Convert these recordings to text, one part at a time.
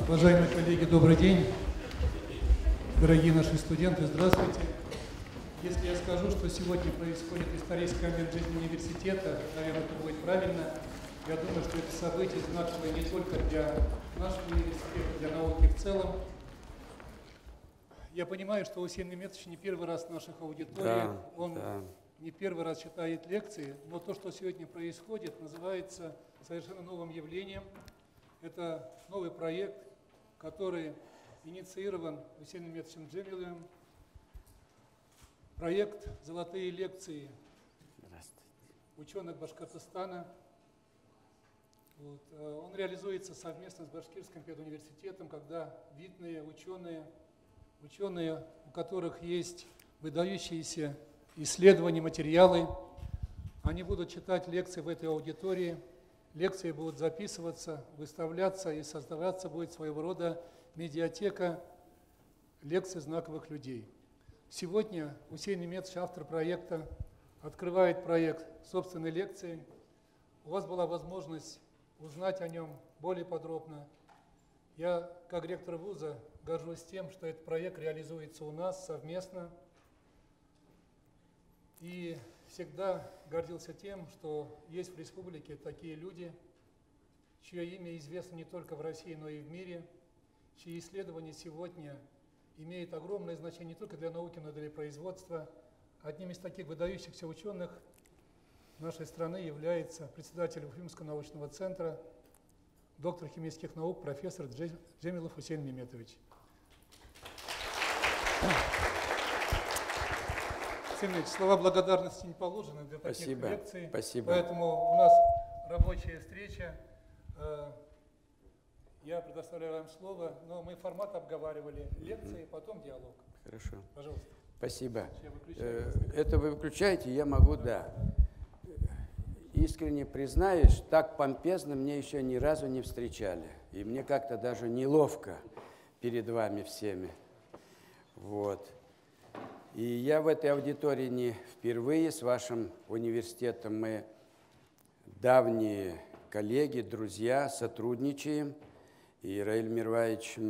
Уважаемые коллеги, добрый день. Дорогие наши студенты, здравствуйте. Если я скажу, что сегодня происходит исторический момент жизни университета, наверное, это будет правильно. Я думаю, что это событие знаковое не только для нашего университета, для науки в целом. Я понимаю, что Усейн Меметович не первый раз в наших аудиториях, он не первый раз читает лекции, но то, что сегодня происходит, называется совершенно новым явлением. Это новый проект, который инициирован Усейном Меметовичем Джемилевым. Проект «Золотые лекции» ученых Башкортостана. Он реализуется совместно с Башкирским педуниверситетом, когда видные ученые, у которых есть выдающиеся исследования, материалы, они будут читать лекции в этой аудитории. Лекции будут записываться, выставляться, и создаваться будет своего рода медиатека лекций знаковых людей. Сегодня Усейн Меметович, автор проекта, открывает проект собственной лекции. У вас была возможность узнать о нем более подробно. Я, как ректор вуза, горжусь тем, что этот проект реализуется у нас совместно. И всегда гордился тем, что есть в республике такие люди, чье имя известно не только в России, но и в мире, чьи исследования сегодня имеют огромное значение не только для науки, но и для производства. Одним из таких выдающихся ученых нашей страны является председатель Уфимского научного центра, доктор химических наук, профессор Джемилев Усейн Меметович. Слова благодарности не положены для таких лекций. Спасибо. Поэтому у нас рабочая встреча. Я предоставляю вам слово, но мы формат обговаривали, лекции, потом диалог. Хорошо. Пожалуйста. Спасибо. Это вы выключаете, я могу, да. Искренне признаюсь, так помпезно мне еще ни разу не встречали. И мне как-то даже неловко перед вами всеми. Вот. И я в этой аудитории не впервые, с вашим университетом мы давние коллеги, друзья, сотрудничаем. И, Раиль Мирваевич,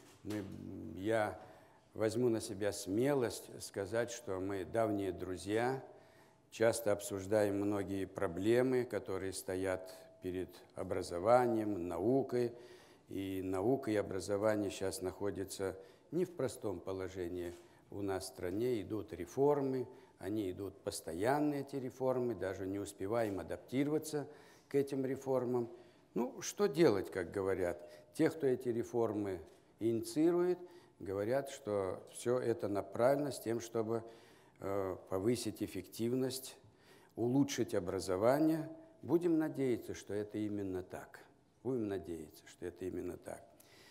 я возьму на себя смелость сказать, что мы давние друзья, часто обсуждаем многие проблемы, которые стоят перед образованием, наукой. И наука и образование сейчас находятся не в простом положении. У нас в стране идут реформы, они идут постоянно, эти реформы, даже не успеваем адаптироваться к этим реформам. Ну, что делать, как говорят? Те, кто эти реформы инициирует, говорят, что все это направлено с тем, чтобы повысить эффективность, улучшить образование. Будем надеяться, что это именно так. Будем надеяться, что это именно так.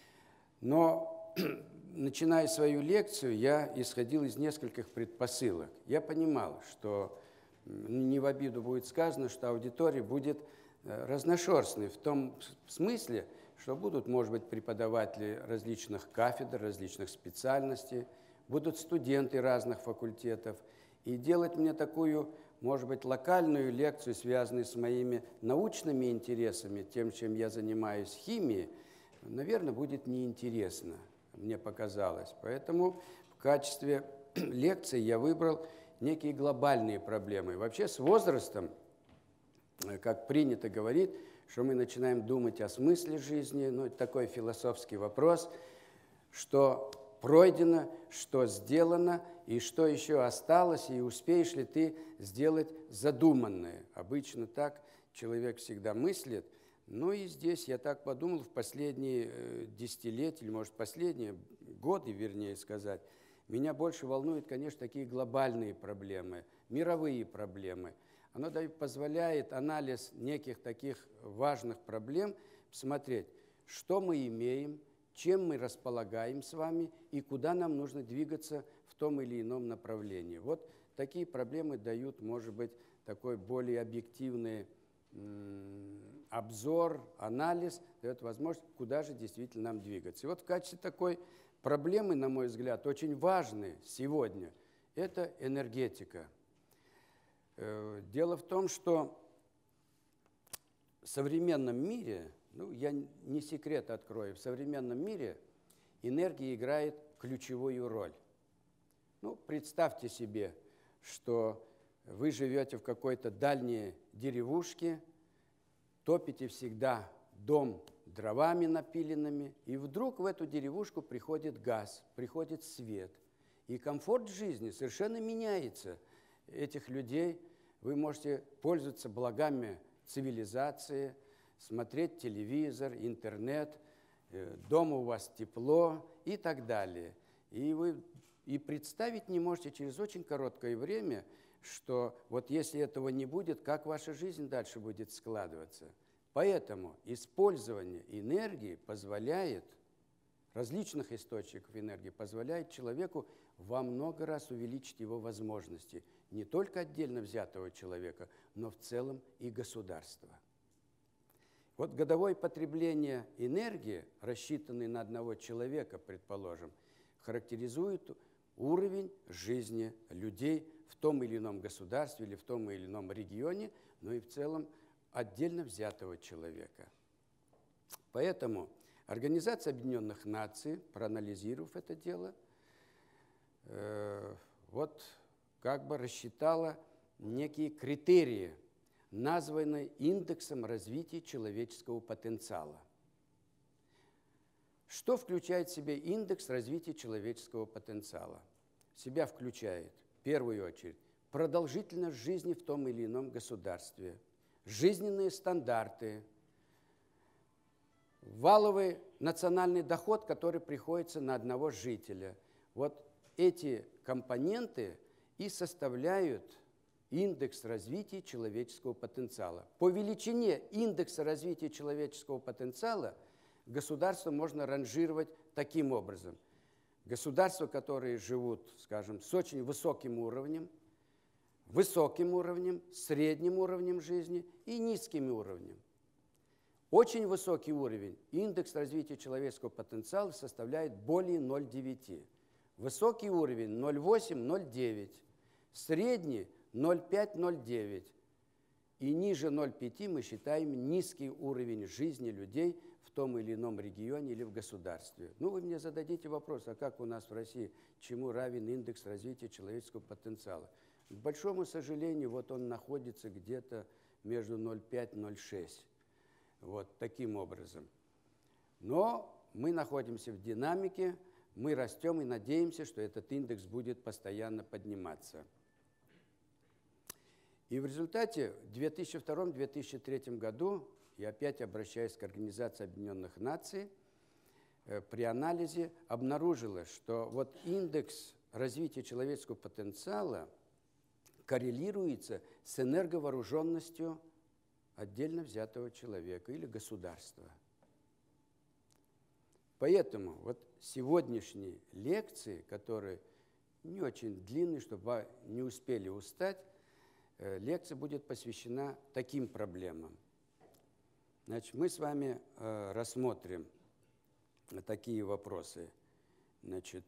Но, начиная свою лекцию, я исходил из нескольких предпосылок. Я понимал, что не в обиду будет сказано, что аудитория будет разношерстной в том смысле, что будут, может быть, преподаватели различных кафедр, различных специальностей, будут студенты разных факультетов. И делать мне такую, может быть, локальную лекцию, связанную с моими научными интересами, тем, чем я занимаюсь, химией, наверное, будет неинтересно, мне показалось. Поэтому в качестве лекции я выбрал некие глобальные проблемы. Вообще с возрастом, как принято говорить, что мы начинаем думать о смысле жизни, ну, это такой философский вопрос, что пройдено, что сделано, и что еще осталось, и успеешь ли ты сделать задуманное. Обычно так человек всегда мыслит. Ну и здесь я так подумал, в последние десятилетия, или, может, последние годы, вернее сказать, меня больше волнуют, конечно, такие глобальные проблемы, мировые проблемы. Оно позволяет анализ неких таких важных проблем посмотреть, что мы имеем, чем мы располагаем с вами и куда нам нужно двигаться в том или ином направлении. Вот такие проблемы дают, может быть, такой более объективный обзор, анализ, дает возможность, куда же действительно нам двигаться. И вот в качестве такой проблемы, на мой взгляд, очень важной сегодня, это энергетика. Дело в том, что в современном мире Ну, я не секрет открою. В современном мире энергия играет ключевую роль. Ну, представьте себе, что вы живете в какой-то дальней деревушке, топите всегда дом дровами напиленными, и вдруг в эту деревушку приходит газ, приходит свет. И комфорт жизни совершенно меняется этих людей. Вы можете пользоваться благами цивилизации, смотреть телевизор, интернет, дома у вас тепло и так далее. И вы и представить не можете через очень короткое время, что вот если этого не будет, как ваша жизнь дальше будет складываться. Поэтому использование энергии позволяет, различных источников энергии, позволяет человеку во много раз увеличить его возможности. Не только отдельно взятого человека, но в целом и государства. Вот годовое потребление энергии, рассчитанное на одного человека, предположим, характеризует уровень жизни людей в том или ином государстве или в том или ином регионе, но и в целом отдельно взятого человека. Поэтому Организация Объединенных Наций, проанализировав это дело, вот как бы рассчитала некие критерии, названные индексом развития человеческого потенциала. Что включает в себя индекс развития человеческого потенциала? В себя включает, в первую очередь, продолжительность жизни в том или ином государстве, жизненные стандарты, валовый национальный доход, который приходится на одного жителя. Вот эти компоненты и составляют индекс развития человеческого потенциала. По величине индекса развития человеческого потенциала государство можно ранжировать таким образом. Государства, которые живут, скажем, с очень высоким уровнем, средним уровнем жизни и низким уровнем. Очень высокий уровень, индекс развития человеческого потенциала составляет более 0,9. Высокий уровень 0,8, 0,9. Средний 0,5, 0,9. И ниже 0,5 мы считаем низкий уровень жизни людей в том или ином регионе или в государстве. Ну, вы мне зададите вопрос, а как у нас в России, чему равен индекс развития человеческого потенциала? К большому сожалению, вот он находится где-то между 0,5 и 0,6. Вот таким образом. Но мы находимся в динамике, мы растем и надеемся, что этот индекс будет постоянно подниматься. И в результате в 2002-2003 году, я опять обращаюсь к Организации Объединенных Наций, при анализе обнаружилось, что вот индекс развития человеческого потенциала коррелируется с энерговооруженностью отдельно взятого человека или государства. Поэтому вот сегодняшние лекции, которые не очень длинные, чтобы вы не успели устать, лекция будет посвящена таким проблемам. Значит, мы с вами рассмотрим такие вопросы. Значит,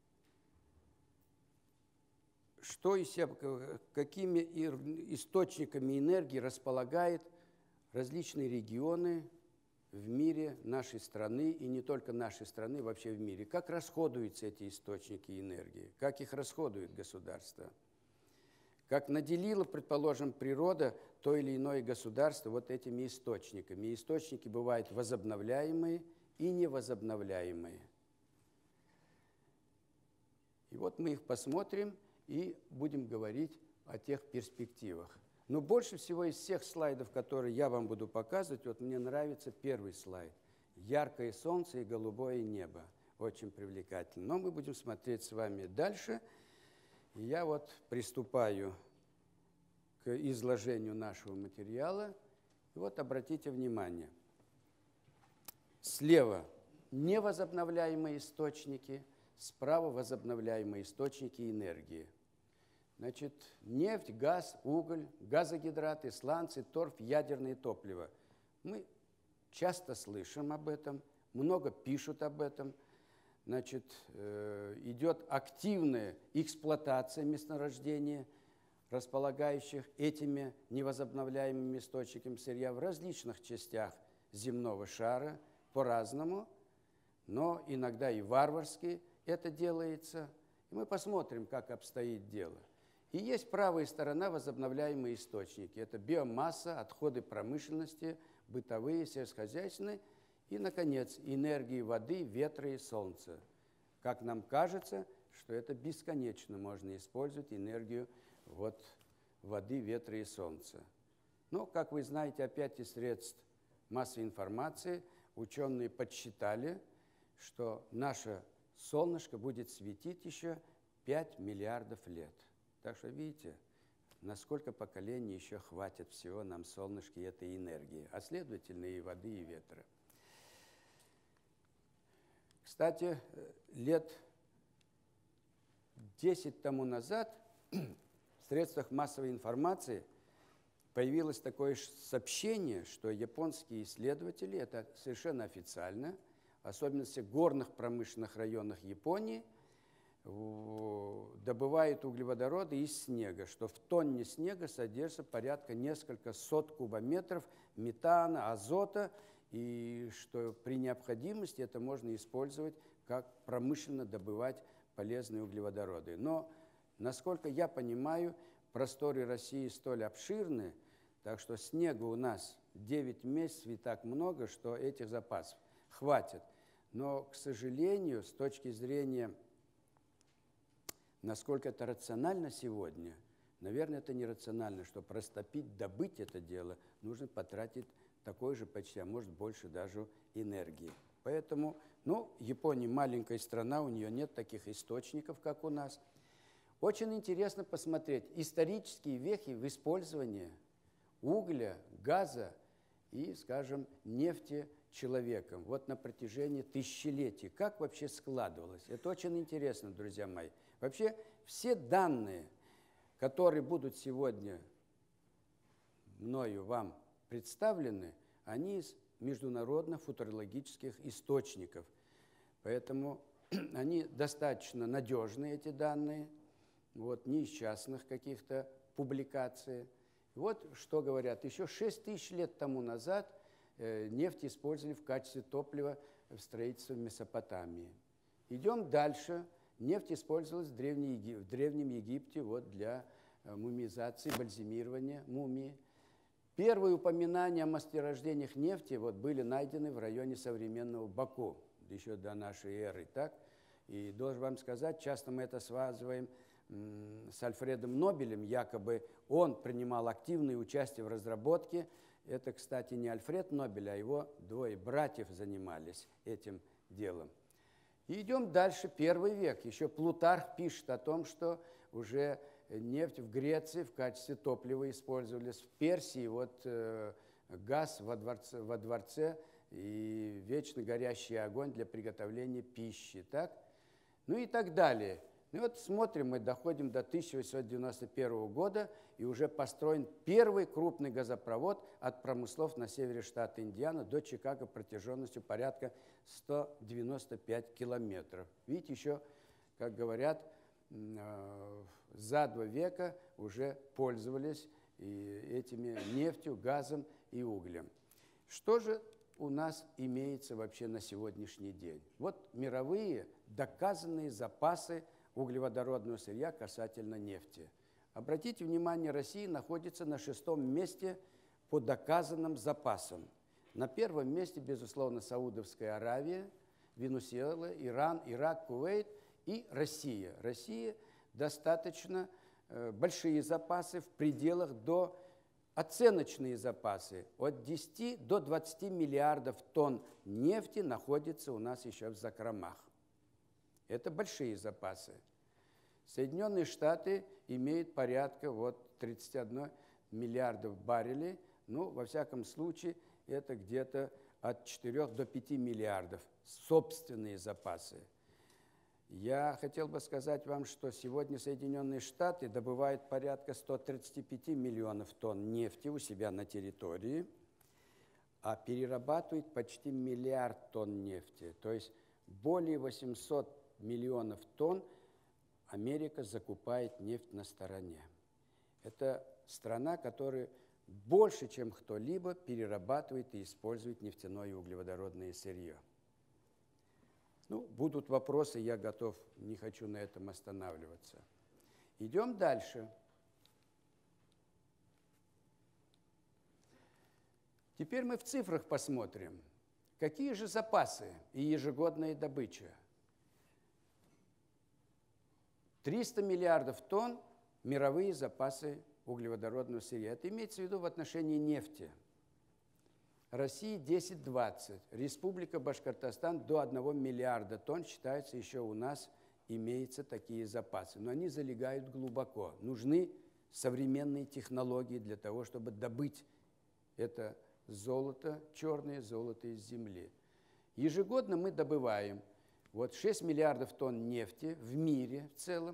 что из себя, какими источниками энергии располагают различные регионы в мире нашей страны, и не только нашей страны, вообще в мире. Как расходуются эти источники энергии, как их расходует государство, как наделила, предположим, природа то или иное государство вот этими источниками. И источники бывают возобновляемые и невозобновляемые. И вот мы их посмотрим и будем говорить о тех перспективах. Но больше всего из всех слайдов, которые я вам буду показывать, вот мне нравится первый слайд. Яркое солнце и голубое небо. Очень привлекательно. Но мы будем смотреть с вами дальше. И я вот приступаю к изложению нашего материала. И вот обратите внимание. Слева невозобновляемые источники, справа возобновляемые источники энергии. Значит, нефть, газ, уголь, газогидраты, сланцы, торф, ядерное топливо. Мы часто слышим об этом, много пишут об этом. Значит, идет активная эксплуатация месторождений, располагающих этими невозобновляемыми источниками сырья в различных частях земного шара по-разному, но иногда и варварски это делается. И мы посмотрим, как обстоит дело. И есть правая сторона — возобновляемые источники. Это биомасса, отходы промышленности, бытовые, сельскохозяйственные. И, наконец, энергии воды, ветра и солнца. Как нам кажется, что это бесконечно можно использовать энергию вот воды, ветра и солнца. Но, как вы знаете, опять из средств массовой информации ученые подсчитали, что наше солнышко будет светить еще 5 миллиардов лет. Так что видите, на сколько поколений еще хватит всего нам солнышки и этой энергии, а следовательно и воды, и ветра. Кстати, лет 10 тому назад в средствах массовой информации появилось такое сообщение, что японские исследователи, это совершенно официально, особенно в горных промышленных районах Японии, добывают углеводороды из снега, что в тонне снега содержится порядка несколько сот кубометров метана, азота, и что при необходимости это можно использовать, как промышленно добывать полезные углеводороды. Но, насколько я понимаю, просторы России столь обширны, так что снега у нас 9 месяцев и так много, что этих запасов хватит. Но, к сожалению, с точки зрения, насколько это рационально сегодня, наверное, это нерационально, что растопить, добыть это дело, нужно потратить такой же почти, а может больше даже энергии. Поэтому, Япония маленькая страна, у нее нет таких источников, как у нас. Очень интересно посмотреть исторические вехи в использовании угля, газа и, скажем, нефти человеком. Вот на протяжении тысячелетий. Как вообще складывалось? Это очень интересно, друзья мои. Вообще все данные, которые будут сегодня мною вам представлены, они из международных футурологических источников. Поэтому они достаточно надежны, эти данные, не из частных каких-то публикаций. Вот что говорят. Еще 6 тысяч лет тому назад нефть использовали в качестве топлива в строительстве Месопотамии. Идем дальше. Нефть использовалась в Древнем Египте для мумиизации, бальзамирования мумии. Первые упоминания о месторождениях нефти были найдены в районе современного Баку, еще до нашей эры. Так? И должен вам сказать, часто мы это связываем с Альфредом Нобелем, якобы он принимал активное участие в разработке. Это, кстати, не Альфред Нобель, а его 2 братьев занимались этим делом. И идем дальше, 1 век. Еще Плутарх пишет о том, что уже нефть в Греции в качестве топлива использовались. В Персии газ во дворце и вечно горящий огонь для приготовления пищи. Так? И так далее. Смотрим, мы доходим до 1891 года, и уже построен первый крупный газопровод от промыслов на севере штата Индиана до Чикаго протяженностью порядка 195 километров. Видите, еще, как говорят, за 2 века уже пользовались этими нефтью, газом и углем. Что же у нас имеется вообще на сегодняшний день? Мировые доказанные запасы углеводородного сырья касательно нефти. Обратите внимание, Россия находится на 6-м месте по доказанным запасам. На 1-м месте, безусловно, Саудовская Аравия, Венесуэла, Иран, Ирак, Кувейт и Россия. Россия достаточно большие запасы, в пределах оценочные запасы. От 10 до 20 миллиардов тонн нефти находится у нас еще в закромах. Это большие запасы. Соединенные Штаты имеют порядка 31 миллиардов баррелей. Во всяком случае, это где-то от 4 до 5 миллиардов собственные запасы. Я хотел бы сказать вам, что сегодня Соединенные Штаты добывают порядка 135 миллионов тонн нефти у себя на территории, а перерабатывают почти 1 миллиард тонн нефти. То есть более 800 миллионов тонн Америка закупает нефть на стороне. Это страна, которая больше, чем кто-либо, перерабатывает и использует нефтяное и углеводородное сырье. Ну, будут вопросы, я готов, не хочу на этом останавливаться. Идем дальше. Теперь мы в цифрах посмотрим, какие же запасы и ежегодная добыча. 300 миллиардов тонн мировые запасы углеводородного сырья. Это имеется в виду в отношении нефти. Россия 10-20, Республика Башкортостан до 1 миллиарда тонн, считается, еще у нас имеются такие запасы. Но они залегают глубоко. Нужны современные технологии для того, чтобы добыть это золото, черное золото из земли. Ежегодно мы добываем 6 миллиардов тонн нефти в мире в целом.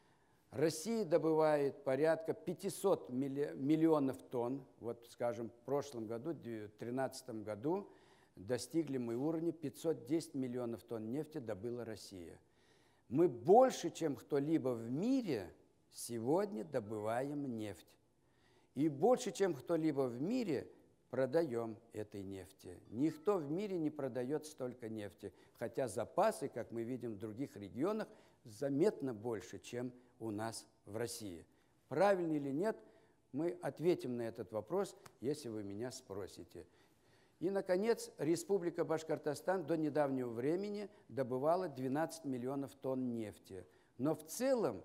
Россия добывает порядка 500 миллионов тонн. Вот, скажем, в прошлом году, в 2013 году, достигли мы уровня 510 миллионов тонн нефти добыла Россия. Мы больше, чем кто-либо в мире, сегодня добываем нефть. И больше, чем кто-либо в мире, продаем этой нефти. Никто в мире не продает столько нефти, хотя запасы, как мы видим в других регионах, заметно больше, чем у нас в России. Правильно или нет, мы ответим на этот вопрос, если вы меня спросите. И, наконец, Республика Башкортостан до недавнего времени добывала 12 миллионов тонн нефти. Но в целом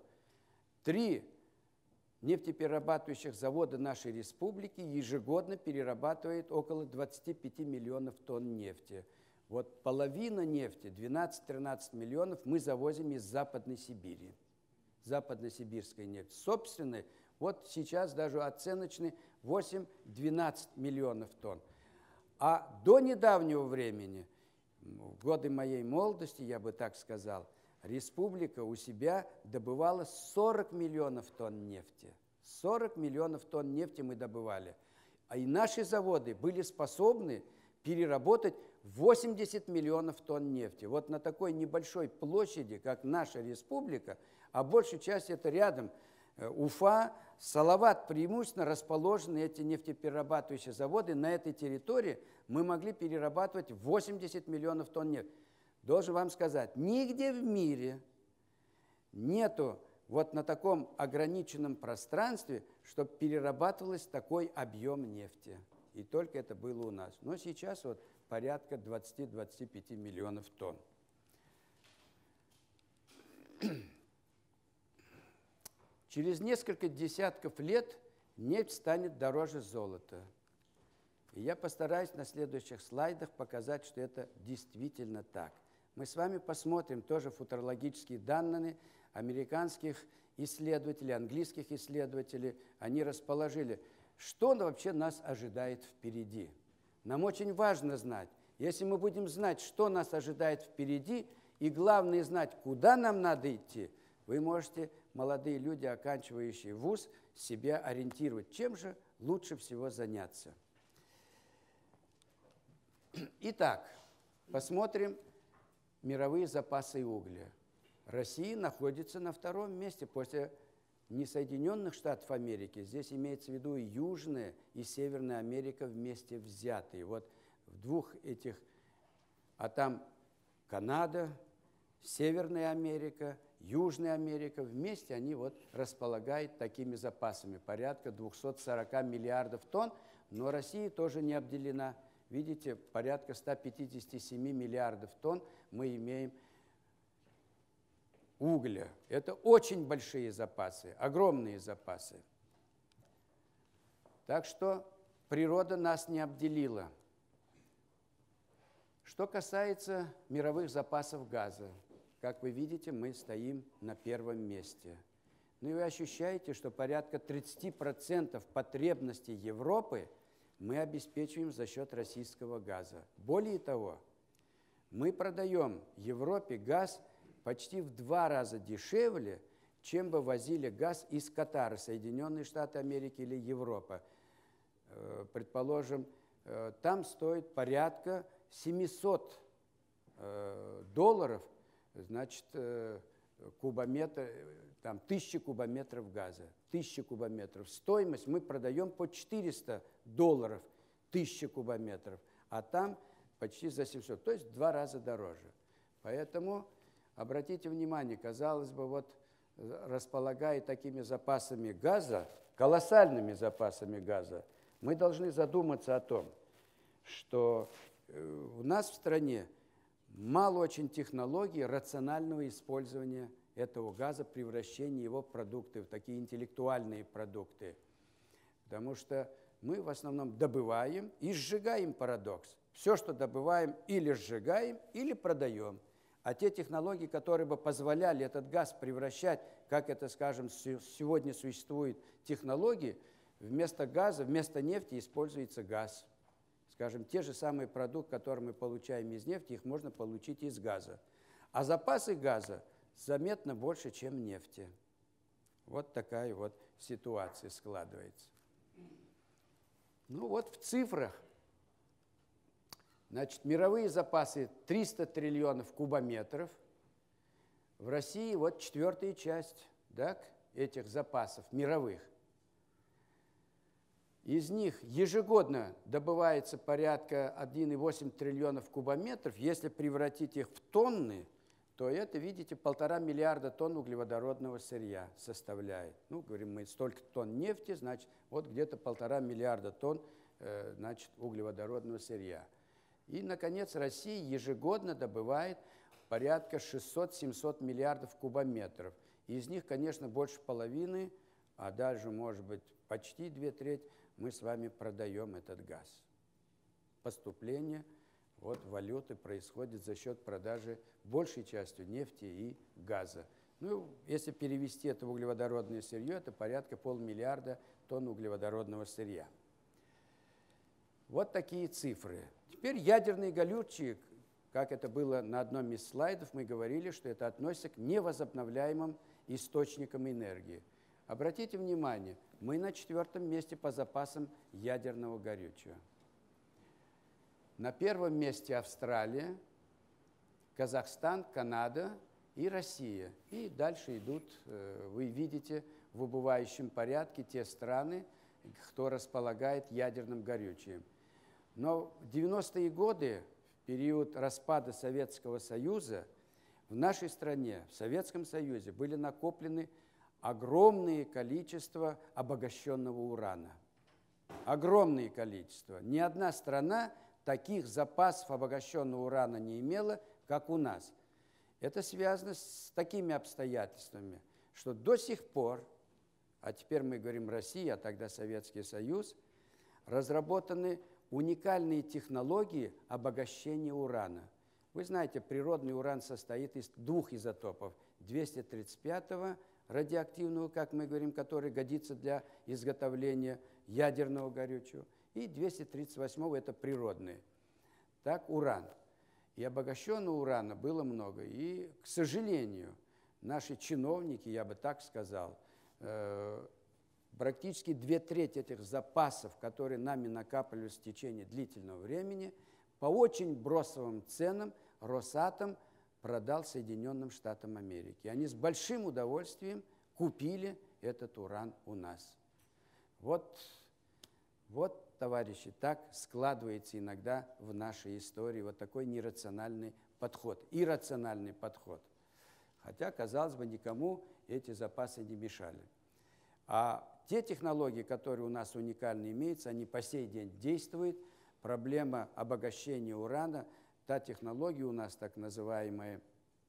3 нефтеперерабатывающих завода нашей республики ежегодно перерабатывает около 25 миллионов тонн нефти. Вот половина нефти, 12-13 миллионов, мы завозим из Западной Сибири. Западносибирская нефть. Собственной, вот сейчас даже оценочный 8-12 миллионов тонн. А до недавнего времени, в годы моей молодости, я бы так сказал, республика у себя добывала 40 миллионов тонн нефти. 40 миллионов тонн нефти мы добывали. А и наши заводы были способны переработать 80 миллионов тонн нефти. Вот на такой небольшой площади, как наша республика, а большая часть это рядом, Уфа, Салават, преимущественно расположены эти нефтеперерабатывающие заводы. На этой территории мы могли перерабатывать 80 миллионов тонн нефти. Должен вам сказать, нигде в мире нету вот на таком ограниченном пространстве, чтобы перерабатывалось такой объем нефти. И только это было у нас. Но сейчас вот порядка 20-25 миллионов тонн. Через несколько десятков лет нефть станет дороже золота. И я постараюсь на следующих слайдах показать, что это действительно так. Мы с вами посмотрим тоже футурологические данные американских исследователей, английских исследователей. Они расположили, что вообще нас ожидает впереди. Нам очень важно знать. Если мы будем знать, что нас ожидает впереди, и главное знать, куда нам надо идти, вы можете, молодые люди, оканчивающие вуз, себя ориентировать. Чем же лучше всего заняться? Итак, посмотрим мировые запасы угля. Россия находится на 2-м месте после не Соединенных Штатов Америки. Здесь имеется в виду и Южная, и Северная Америка вместе взятые. Вот в двух этих, а там Канада, Северная Америка, Южная Америка, вместе они вот располагают такими запасами, порядка 240 миллиардов тонн, но Россия тоже не обделена. Видите, порядка 157 миллиардов тонн мы имеем угля. Это очень большие запасы, огромные запасы. Так что природа нас не обделила. Что касается мировых запасов газа, как вы видите, мы стоим на 1-м месте. Ну и вы ощущаете, что порядка 30% потребностей Европы мы обеспечиваем за счет российского газа. Более того, мы продаем Европе газ почти в 2 раза дешевле, чем бы возили газ из Катара, Соединенные Штаты Америки или Европа. Предположим, там стоит порядка $700, значит, кубометр, там 1000 кубометров газа. 1000 кубометров. Стоимость мы продаем по $400, 1000 кубометров, а там почти за 700, то есть в 2 раза дороже. Поэтому обратите внимание, казалось бы, вот располагая такими запасами газа, колоссальными запасами газа, мы должны задуматься о том, что у нас в стране мало очень технологий рационального использования этого газа, превращения его в продукты, в такие интеллектуальные продукты. Потому что мы в основном добываем и сжигаем, парадокс. Все, что добываем, или сжигаем, или продаем. А те технологии, которые бы позволяли этот газ превращать, как это, скажем, сегодня существуют технологии, вместо газа, вместо нефти используется газ. Скажем, те же самые продукты, которые мы получаем из нефти, их можно получить из газа. А запасы газа заметно больше, чем нефти. Вот такая вот ситуация складывается. Ну вот в цифрах. Значит, мировые запасы 300 триллионов кубометров. В России вот 4-я часть, так, этих запасов мировых. Из них ежегодно добывается порядка 1,8 триллионов кубометров. Если превратить их в тонны, то это, видите, 1,5 миллиарда тонн углеводородного сырья составляет. Ну, говорим мы, столько тонн нефти, значит, вот где-то 1,5 миллиарда тонн, значит, углеводородного сырья. И, наконец, Россия ежегодно добывает порядка 600-700 миллиардов кубометров. Из них, конечно, больше половины, а даже, может быть, почти 2/3 мы с вами продаем этот газ. Поступление вот, валюты происходит за счет продажи большей частью нефти и газа. Ну, если перевести это в углеводородное сырье, это порядка 500 миллиарда тонн углеводородного сырья. Вот такие цифры. Теперь ядерные горючие, как это было на одном из слайдов, мы говорили, что это относится к невозобновляемым источникам энергии. Обратите внимание, мы на 4-м месте по запасам ядерного горючего. На 1-м месте Австралия, Казахстан, Канада и Россия. И дальше идут, вы видите, в убывающем порядке те страны, кто располагает ядерным горючим. Но в 90-е годы, в период распада Советского Союза, в нашей стране, в Советском Союзе, были накоплены огромные количества обогащенного урана. Огромное количество. Ни одна страна таких запасов обогащенного урана не имела, как у нас. Это связано с такими обстоятельствами, что до сих пор, а теперь мы говорим Россия, а тогда Советский Союз, разработаны уникальные технологии обогащения урана. Вы знаете, природный уран состоит из 2 изотопов. 235-го радиоактивного, как мы говорим, который годится для изготовления ядерного горючего, и 238-го это природный. Так, уран. И обогащенного урана было много. И, к сожалению, наши чиновники, я бы так сказал, практически 2/3 этих запасов, которые нами накапливались в течение длительного времени, по очень бросовым ценам Росатом продал Соединенным Штатам Америки. Они с большим удовольствием купили этот уран у нас. Вот, товарищи, так складывается иногда в нашей истории вот такой нерациональный подход, иррациональный подход. Хотя, казалось бы, никому эти запасы не мешали. А те технологии, которые у нас уникально имеются, они по сей день действуют. Проблема обогащения урана, та технология у нас так называемая,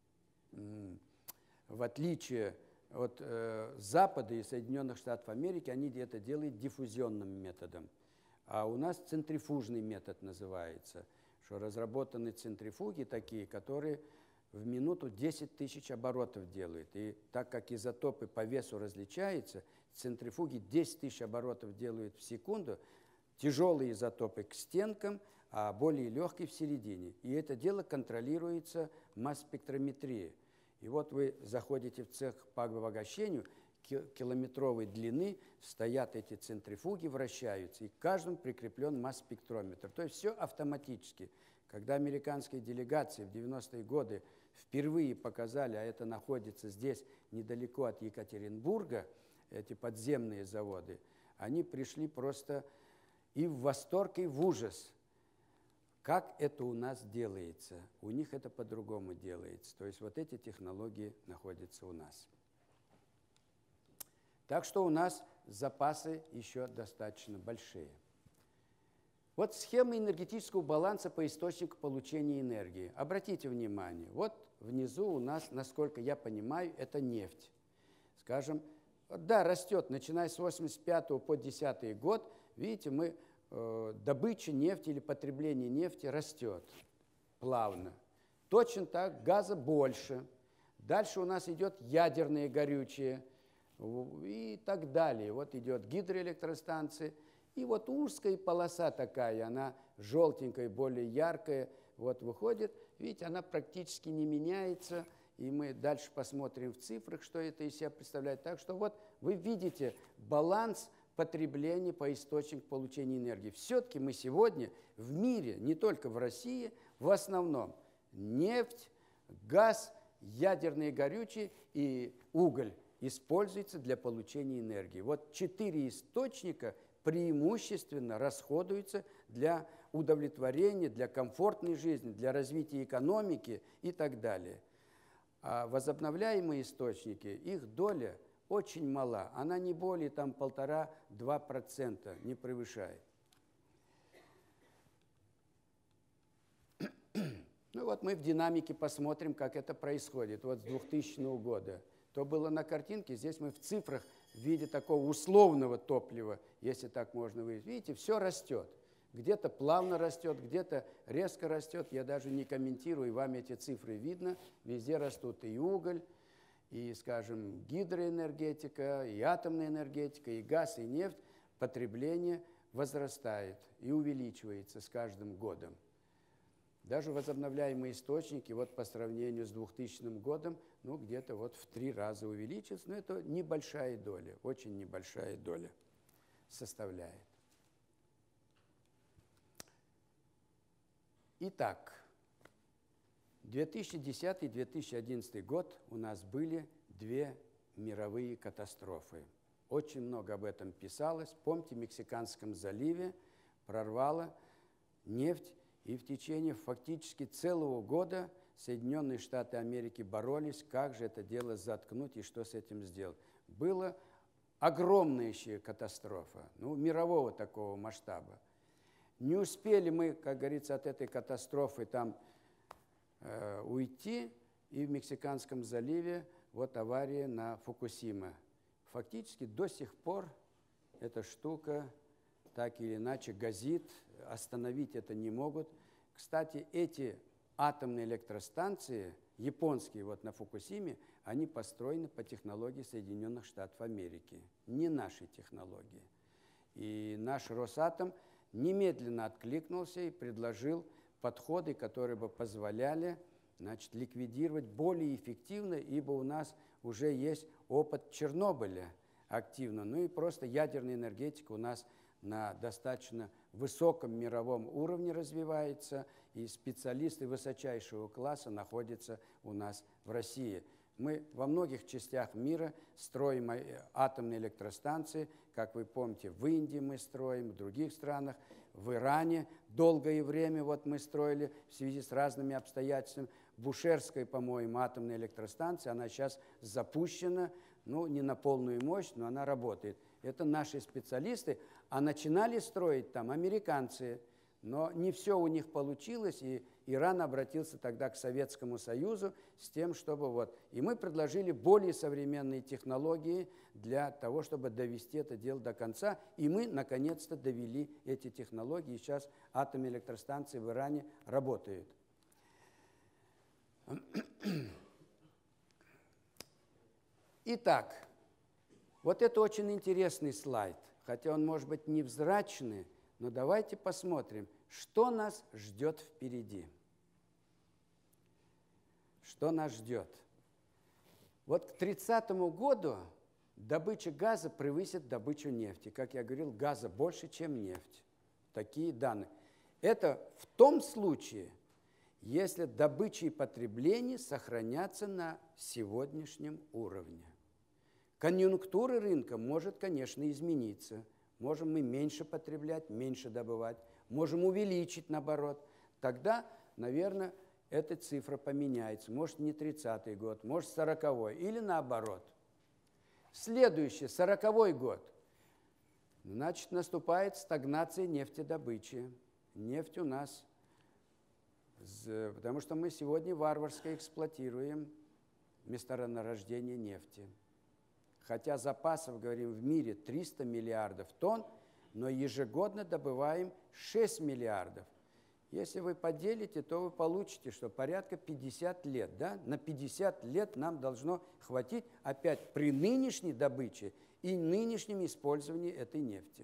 в отличие от Запада и Соединенных Штатов Америки, они это делают диффузионным методом. А у нас центрифужный метод называется, что разработаны центрифуги такие, которые в минуту 10 тысяч оборотов делают. И так как изотопы по весу различаются, центрифуги 10 тысяч оборотов делают в секунду, тяжелые изотопы к стенкам, а более легкие в середине. И это дело контролируется масс-спектрометрией. И вот вы заходите в цех по обогащению, километровой длины, стоят эти центрифуги, вращаются, и к каждому прикреплен масс-спектрометр. То есть все автоматически. Когда американские делегации в 90-е годы впервые показали, а это находится здесь недалеко от Екатеринбурга, эти подземные заводы, они пришли просто и в восторг, и в ужас. Как это у нас делается? У них это по-другому делается. То есть вот эти технологии находятся у нас. Так что у нас запасы еще достаточно большие. Вот схема энергетического баланса по источнику получения энергии. Обратите внимание, вот внизу у нас, насколько я понимаю, это нефть. Скажем, да, растет, начиная с 85 по 10 год, видите, добыча нефти или потребление нефти растет плавно. Точно так газа больше. Дальше у нас идет ядерные горючие и так далее. Вот идет гидроэлектростанции. И вот узкая полоса такая, она желтенькая, более яркая, вот выходит. Видите, она практически не меняется. И мы дальше посмотрим в цифрах, что это из себя представляет. Так что вот вы видите баланс потребления по источнику получения энергии. Все-таки мы сегодня в мире, не только в России, в основном нефть, газ, ядерные горючие и уголь используются для получения энергии. Вот 4 источника преимущественно расходуются для удовлетворения, для комфортной жизни, для развития экономики и так далее. А возобновляемые источники, их доля очень мала, она не более 1,5–2% не превышает. Ну вот мы в динамике посмотрим, как это происходит. Вот с 2000 года. То было на картинке, здесь мы в цифрах в виде такого условного топлива, если так можно выразить. Видите, все растет. Где-то плавно растет, где-то резко растет. Я даже не комментирую, вам эти цифры видно. Везде растут и уголь, и, скажем, гидроэнергетика, и атомная энергетика, и газ, и нефть. Потребление возрастает и увеличивается с каждым годом. Даже возобновляемые источники, вот по сравнению с 2000 годом, ну, где-то вот в 3 раза увеличилось, но это небольшая доля, очень небольшая доля составляет. Итак, 2010-2011 год у нас были 2 мировые катастрофы. Очень много об этом писалось. Помните, в Мексиканском заливе прорвало нефть, и в течение фактически целого года Соединенные Штаты Америки боролись, как же это дело заткнуть и что с этим сделать. Была огромная еще катастрофа, мирового такого масштаба. Не успели мы, как говорится, от этой катастрофы там уйти, и в Мексиканском заливе вот авария на Фукусима. Фактически до сих пор эта штука так или иначе газит, остановить это не могут. Кстати, эти атомные электростанции, японские вот на Фукусиме, они построены по технологии Соединенных Штатов Америки, не нашей технологии. И наш Росатом немедленно откликнулся и предложил подходы, которые бы позволяли, значит, ликвидировать более эффективно, ибо у нас уже есть опыт Чернобыля активно. Ну и просто ядерная энергетика у нас на достаточно высоком мировом уровне развивается, и специалисты высочайшего класса находятся у нас в России. Мы во многих частях мира строим атомные электростанции, как вы помните, в Индии мы строим, в других странах, в Иране долгое время вот мы строили в связи с разными обстоятельствами. Бушерская, по-моему, атомная электростанция, она сейчас запущена, не на полную мощь, но она работает. Это наши специалисты, а начинали строить там американцы, но не все у них получилось, и Иран обратился тогда к Советскому Союзу с тем, чтобы вот... И мы предложили более современные технологии для того, чтобы довести это дело до конца, и мы, наконец-то, довели эти технологии, и сейчас атомные электростанции в Иране работают. Итак, вот это очень интересный слайд, хотя он может быть невзрачный, но давайте посмотрим, что нас ждет впереди. Что нас ждет? Вот к 30 году добыча газа превысит добычу нефти. Как я говорил, газа больше, чем нефть. Такие данные. Это в том случае, если добыча и потребление сохранятся на сегодняшнем уровне. Конъюнктура рынка может, конечно, измениться. Можем мы меньше потреблять, меньше добывать, можем увеличить, наоборот. Тогда, наверное, эта цифра поменяется. Может, не 30-й год, может, 40-й, или наоборот. Следующий, 40-й год. Значит, наступает стагнация нефтедобычи. Нефть у нас, потому что мы сегодня варварски эксплуатируем месторождение нефти. Хотя запасов, говорим, в мире 300 миллиардов тонн, но ежегодно добываем 6 миллиардов. Если вы поделите, то вы получите, что порядка 50 лет. Да? На 50 лет нам должно хватить опять при нынешней добыче и нынешнем использовании этой нефти.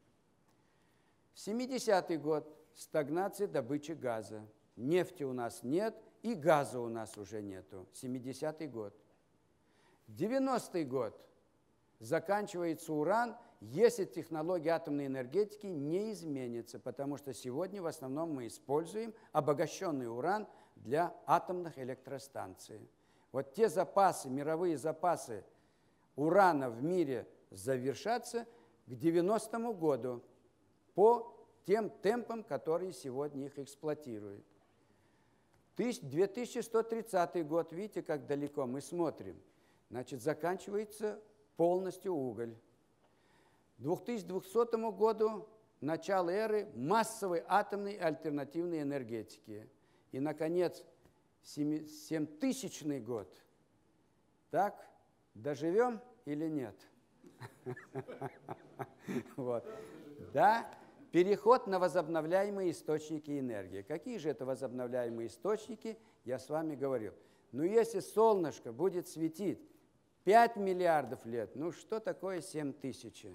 70-й год – стагнация добычи газа. Нефти у нас нет, и газа у нас уже нету. 70-й год. 90-й год – заканчивается уран, если технология атомной энергетики не изменится, потому что сегодня в основном мы используем обогащенный уран для атомных электростанций. Вот те запасы, мировые запасы урана в мире завершатся к 90-му году по тем темпам, которые сегодня их эксплуатируют. 2130 год, видите, как далеко мы смотрим. Значит, заканчивается полностью уголь. К 2200 году начало эры массовой атомной альтернативной энергетики. И, наконец, 7000 год. Так, доживем или нет? Вот. Да, переход на возобновляемые источники энергии. Какие же это возобновляемые источники, я с вами говорил. Но если солнышко будет светить 5 миллиардов лет, ну что такое 7000?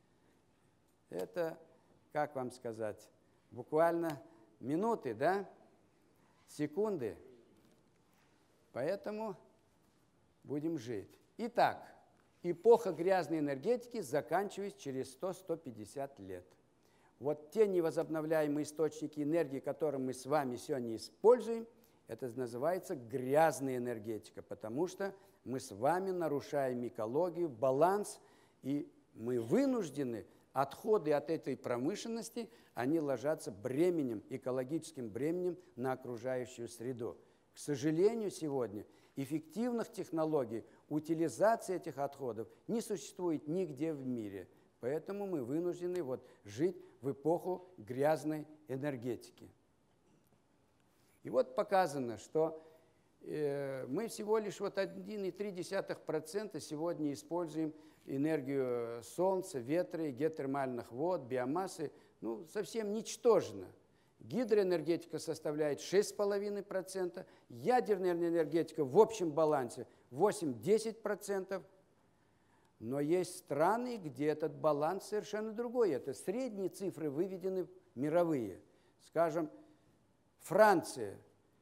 Это, как вам сказать, буквально минуты, да? Секунды. Поэтому будем жить. Итак, эпоха грязной энергетики заканчивается через 100-150 лет. Вот те невозобновляемые источники энергии, которые мы с вами сегодня используем, это называется грязная энергетика, потому что мы с вами нарушаем экологию, баланс, и мы вынуждены, отходы от этой промышленности, они ложатся бременем, экологическим бременем на окружающую среду. К сожалению, сегодня эффективных технологий утилизации этих отходов не существует нигде в мире. Поэтому мы вынуждены жить в эпоху грязной энергетики. И вот показано, что мы всего лишь 1,3% сегодня используем энергию солнца, ветра, геотермальных вод, биомассы, ну, совсем ничтожно. Гидроэнергетика составляет 6,5%, ядерная энергетика в общем балансе 8-10%. Но есть страны, где этот баланс совершенно другой. Это средние цифры выведены мировые. Скажем, Франция.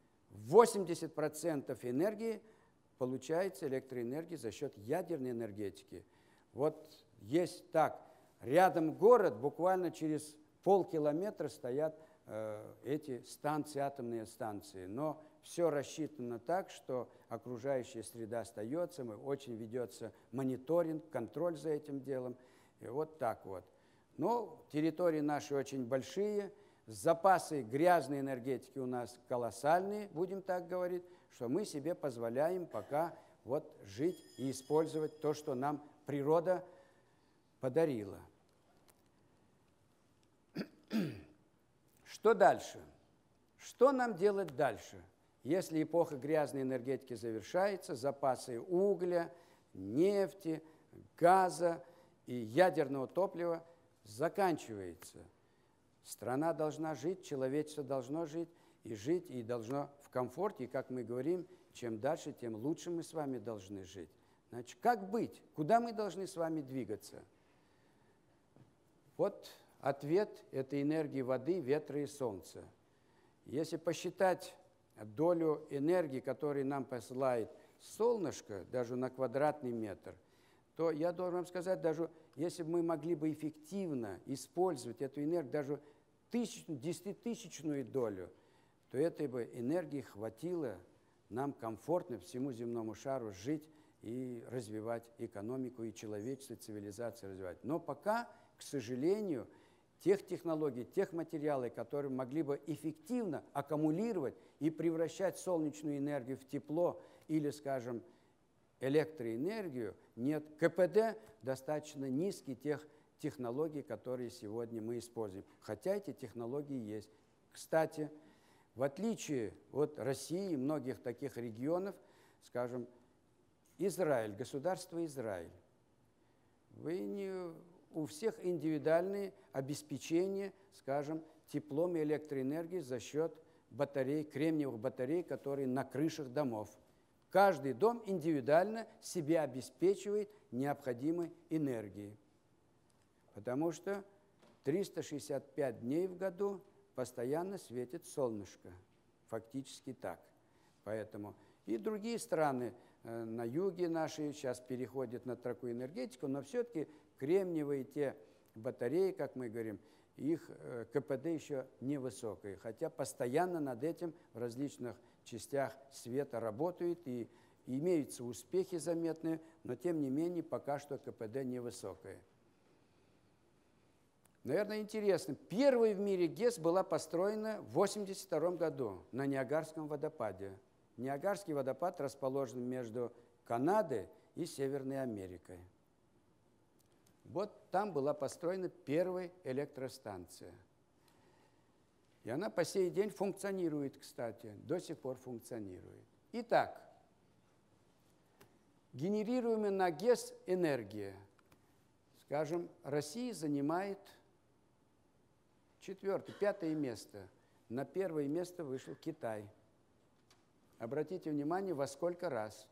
80% энергии получается электроэнергии за счет ядерной энергетики. Вот есть так. Рядом город, буквально через полкилометра стоят эти станции, атомные станции. Но все рассчитано так, что окружающая среда остается, очень ведется мониторинг, контроль за этим делом. И вот так вот. Но территории наши очень большие, запасы грязной энергетики у нас колоссальные, будем так говорить, что мы себе позволяем пока жить и использовать то, что нам природа подарила. Что дальше? Что нам делать дальше? Если эпоха грязной энергетики завершается, запасы угля, нефти, газа и ядерного топлива заканчиваются. Страна должна жить, человечество должно жить, и должно в комфорте. И, как мы говорим, чем дальше, тем лучше мы с вами должны жить. Значит, как быть? Куда мы должны с вами двигаться? Вот ответ – это энергии воды, ветра и солнца. Если посчитать долю энергии, которую нам посылает солнышко, даже на квадратный метр, то я должен вам сказать, даже если бы мы могли бы эффективно использовать эту энергию, даже 10-тысячную долю, то этой бы энергии хватило нам комфортно всему земному шару жить и развивать экономику, и человечество, и цивилизацию развивать. Но пока, к сожалению, тех технологий, тех материалов, которые могли бы эффективно аккумулировать и превращать солнечную энергию в тепло или, скажем, электроэнергию, нет. КПД достаточно низкий тех технологий, которые сегодня мы используем. Хотя эти технологии есть. Кстати, в отличие от России и многих таких регионов, скажем, Израиль, государство Израиль, у всех индивидуальные обеспечения, скажем, теплом и электроэнергией за счет батарей, кремниевых батарей, которые на крышах домов. Каждый дом индивидуально себя обеспечивает необходимой энергией, потому что 365 дней в году постоянно светит солнышко. Фактически так. Поэтому и другие страны на юге наши сейчас переходят на такую энергетику, но все-таки кремниевые те батареи, как мы говорим, их КПД еще невысокое, хотя постоянно над этим в различных частях света работают и имеются успехи заметные, но тем не менее пока что КПД невысокое. Наверное, интересно, первой в мире ГЭС была построена в 1982 году на Ниагарском водопаде. Ниагарский водопад расположен между Канадой и Северной Америкой. Вот там была построена первая электростанция. И она по сей день функционирует, кстати, до сих пор функционирует. Итак, генерируемая на ГЭС энергия, скажем, Россия занимает 5-е место. На 1-е место вышел Китай. Обратите внимание, во сколько раз?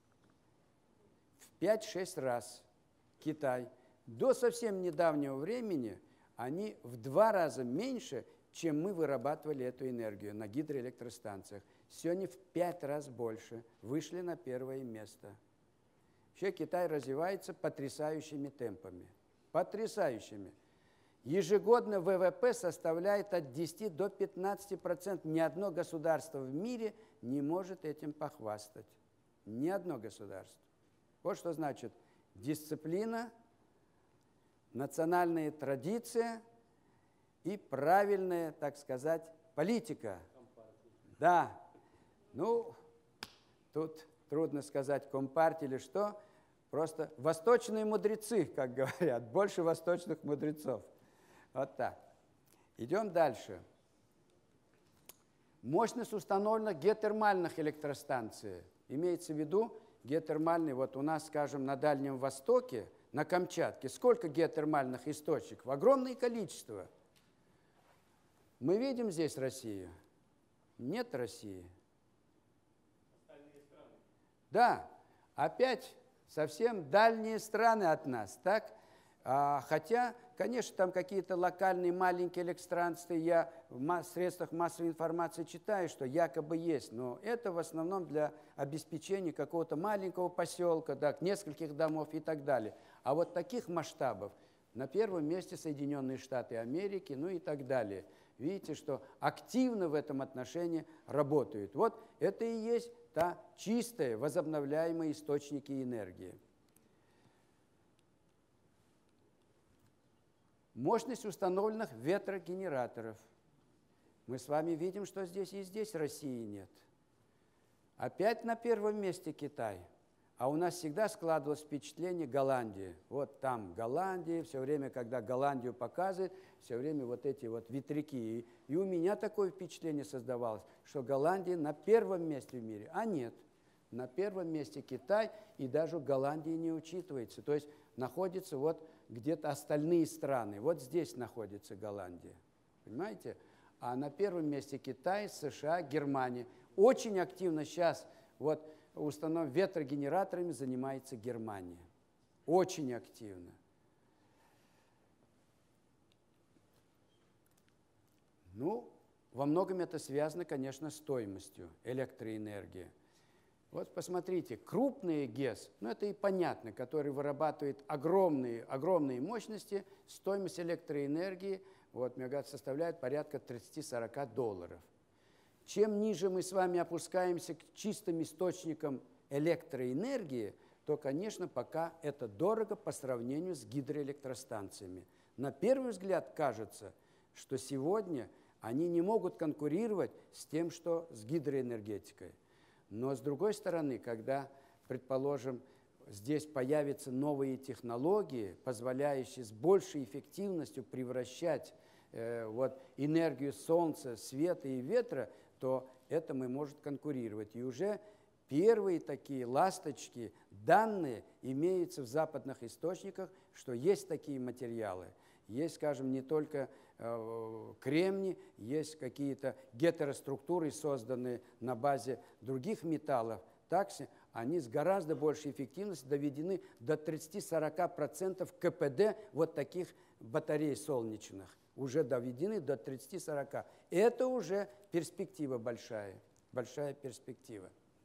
В 5-6 раз Китай. До совсем недавнего времени они в 2 раза меньше, чем мы вырабатывали эту энергию на гидроэлектростанциях. Сегодня в 5 раз больше. Вышли на 1-е место. Вообще Китай развивается потрясающими темпами. Потрясающими. Ежегодно ВВП составляет от 10 до 15%. Ни одно государство в мире не может этим похвастать. Ни одно государство. Вот что значит дисциплина, национальная традиция и правильная, так сказать, политика. Да. Ну, тут трудно сказать, компартия или что. Просто восточные мудрецы, как говорят, больше восточных мудрецов. Вот так. Идем дальше. Мощность установленных геотермальных электростанций. Имеется в виду геотермальные, вот у нас, скажем, на Дальнем Востоке, на Камчатке, сколько геотермальных источников? Огромное количество. Мы видим здесь Россию? Нет России. Остальные страны. Да, опять совсем дальние страны от нас, так? Хотя, конечно, там какие-то локальные маленькие электростанции, я в средствах массовой информации читаю, что якобы есть, но это в основном для обеспечения какого-то маленького поселка, да, нескольких домов и так далее. А вот таких масштабов на 1-м месте Соединенные Штаты Америки, ну и так далее. Видите, что активно в этом отношении работают. Вот это и есть та чистая, возобновляемые источники энергии. Мощность установленных ветрогенераторов. Мы с вами видим, что здесь и здесь России нет. Опять на 1-м месте Китай. А у нас всегда складывалось впечатление Голландии. Вот там Голландия, все время, когда Голландию показывают, все время вот эти вот ветряки. И у меня такое впечатление создавалось, что Голландия на 1-м месте в мире. А нет, на 1-м месте Китай, и даже Голландия не учитывается. То есть находятся вот где-то остальные страны. Вот здесь находится Голландия. Понимаете? А на 1-м месте Китай, США, Германия. Очень активно сейчас вот ветрогенераторами занимается Германия. Очень активно. Ну, во многом это связано, конечно, с стоимостью электроэнергии. Вот посмотрите, крупные ГЭС, ну это и понятно, которые вырабатывают огромные мощности, стоимость электроэнергии, вот, мегаватт составляет порядка $30-40. чем ниже мы с вами опускаемся к чистым источникам электроэнергии, то, конечно, пока это дорого по сравнению с гидроэлектростанциями. На первый взгляд кажется, что сегодня они не могут конкурировать с тем, что с гидроэнергетикой. Но с другой стороны, когда, предположим, здесь появятся новые технологии, позволяющие с большей эффективностью превращать энергию солнца, света и ветра, то это мы можем конкурировать. И уже первые такие ласточки, данные имеются в западных источниках, что есть такие материалы. Есть, скажем, не только кремний, есть какие-то гетероструктуры, созданные на базе других металлов. Также они с гораздо большей эффективностью доведены до 30-40% КПД вот таких батарей солнечных. Уже доведены до 30-40%. Это уже перспектива большая перспектива.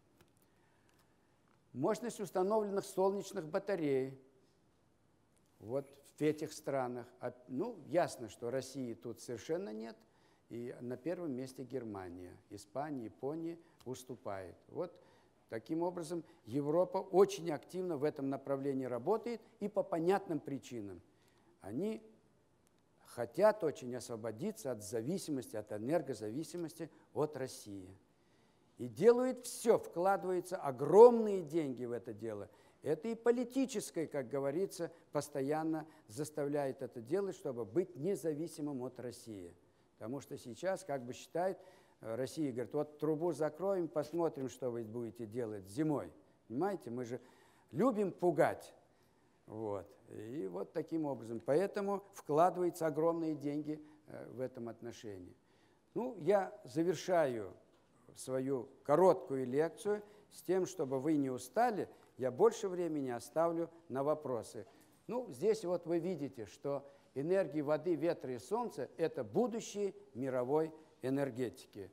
Мощность установленных солнечных батарей вот в этих странах. Ну, ясно, что России тут совершенно нет. И на первом месте Германия. Испания, Япония уступает. Вот таким образом Европа очень активно в этом направлении работает. И по понятным причинам. Они хотят очень освободиться от зависимости, от энергозависимости от России. И делают все, вкладываются огромные деньги в это дело. Это и политическое, как говорится, постоянно заставляет это делать, чтобы быть независимым от России. Потому что сейчас, как бы считает, Россия говорит, вот трубу закроем, посмотрим, что вы будете делать зимой. Понимаете, мы же любим пугать. Вот. И вот таким образом. Поэтому вкладываются огромные деньги в этом отношении. Ну, я завершаю свою короткую лекцию с тем, чтобы вы не устали, я больше времени оставлю на вопросы. Ну, здесь вот вы видите, что энергии воды, ветра и солнца – это будущее мировой энергетики.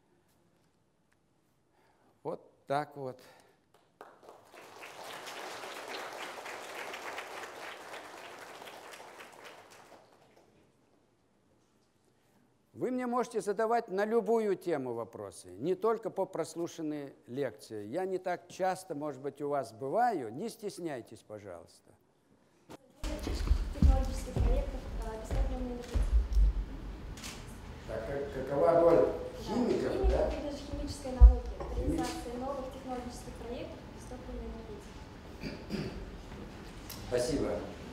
Вот так вот. Вы мне можете задавать на любую тему вопросы, не только по прослушанной лекции. Я не так часто, может быть, у вас бываю. Не стесняйтесь, пожалуйста. Технологических проектов бесплатной энергетики. Так, какова роль химиков, да? Это же химической науки, реализация новых технологических проектов бесплатной энергетики. Спасибо.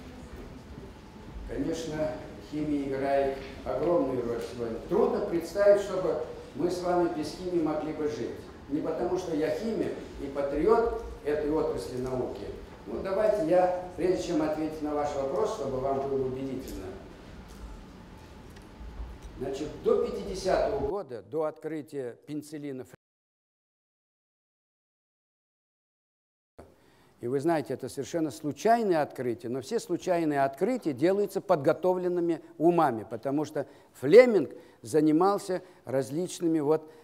Конечно, химия играет огромную роль сегодня. Трудно представить, чтобы мы с вами без химии могли бы жить. Не потому, что я химик и патриот этой отрасли науки. Ну, давайте я, прежде чем ответить на ваш вопрос, чтобы вам было убедительно. Значит, до 50-го года, до открытия пенициллина, и вы знаете, это совершенно случайное открытие, но все случайные открытия делаются подготовленными умами, потому что Флеминг занимался различными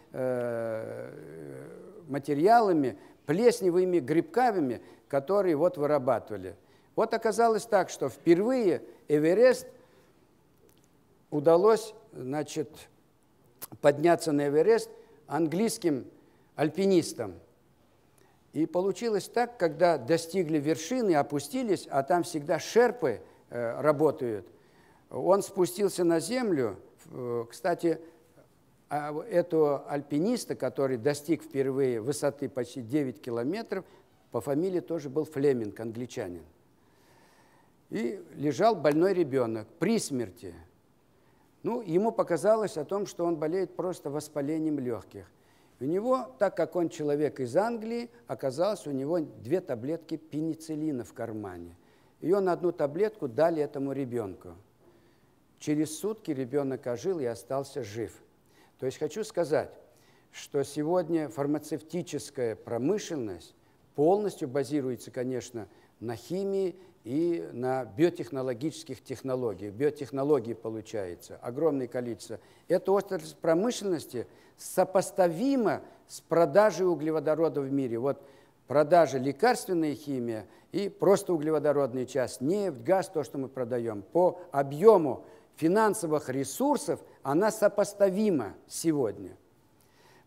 материалами, плесневыми грибками, которые вырабатывали. Вот оказалось так, что впервые Эверест удалось, значит, подняться на Эверест английским альпинистам. И получилось так, когда достигли вершины, опустились, а там всегда шерпы работают. Он спустился на землю. Кстати, этого альпиниста, который достиг впервые высоты почти 9 километров, по фамилии тоже был Флеминг, англичанин. И лежал больной ребенок при смерти. Ну, ему показалось о том, что он болеет просто воспалением легких. У него, так как он человек из Англии, оказалось у него 2 таблетки пенициллина в кармане. И он 1 таблетку дали этому ребенку. Через сутки ребенок ожил и остался жив. То есть хочу сказать, что сегодня фармацевтическая промышленность полностью базируется, конечно, на химии и на биотехнологических технологиях. Биотехнологии получается огромное количество. Эта отрасль промышленности сопоставима с продажей углеводорода в мире. Вот продажа лекарственная химия и просто углеводородная часть, нефть, газ, то, что мы продаем. По объему финансовых ресурсов она сопоставима сегодня.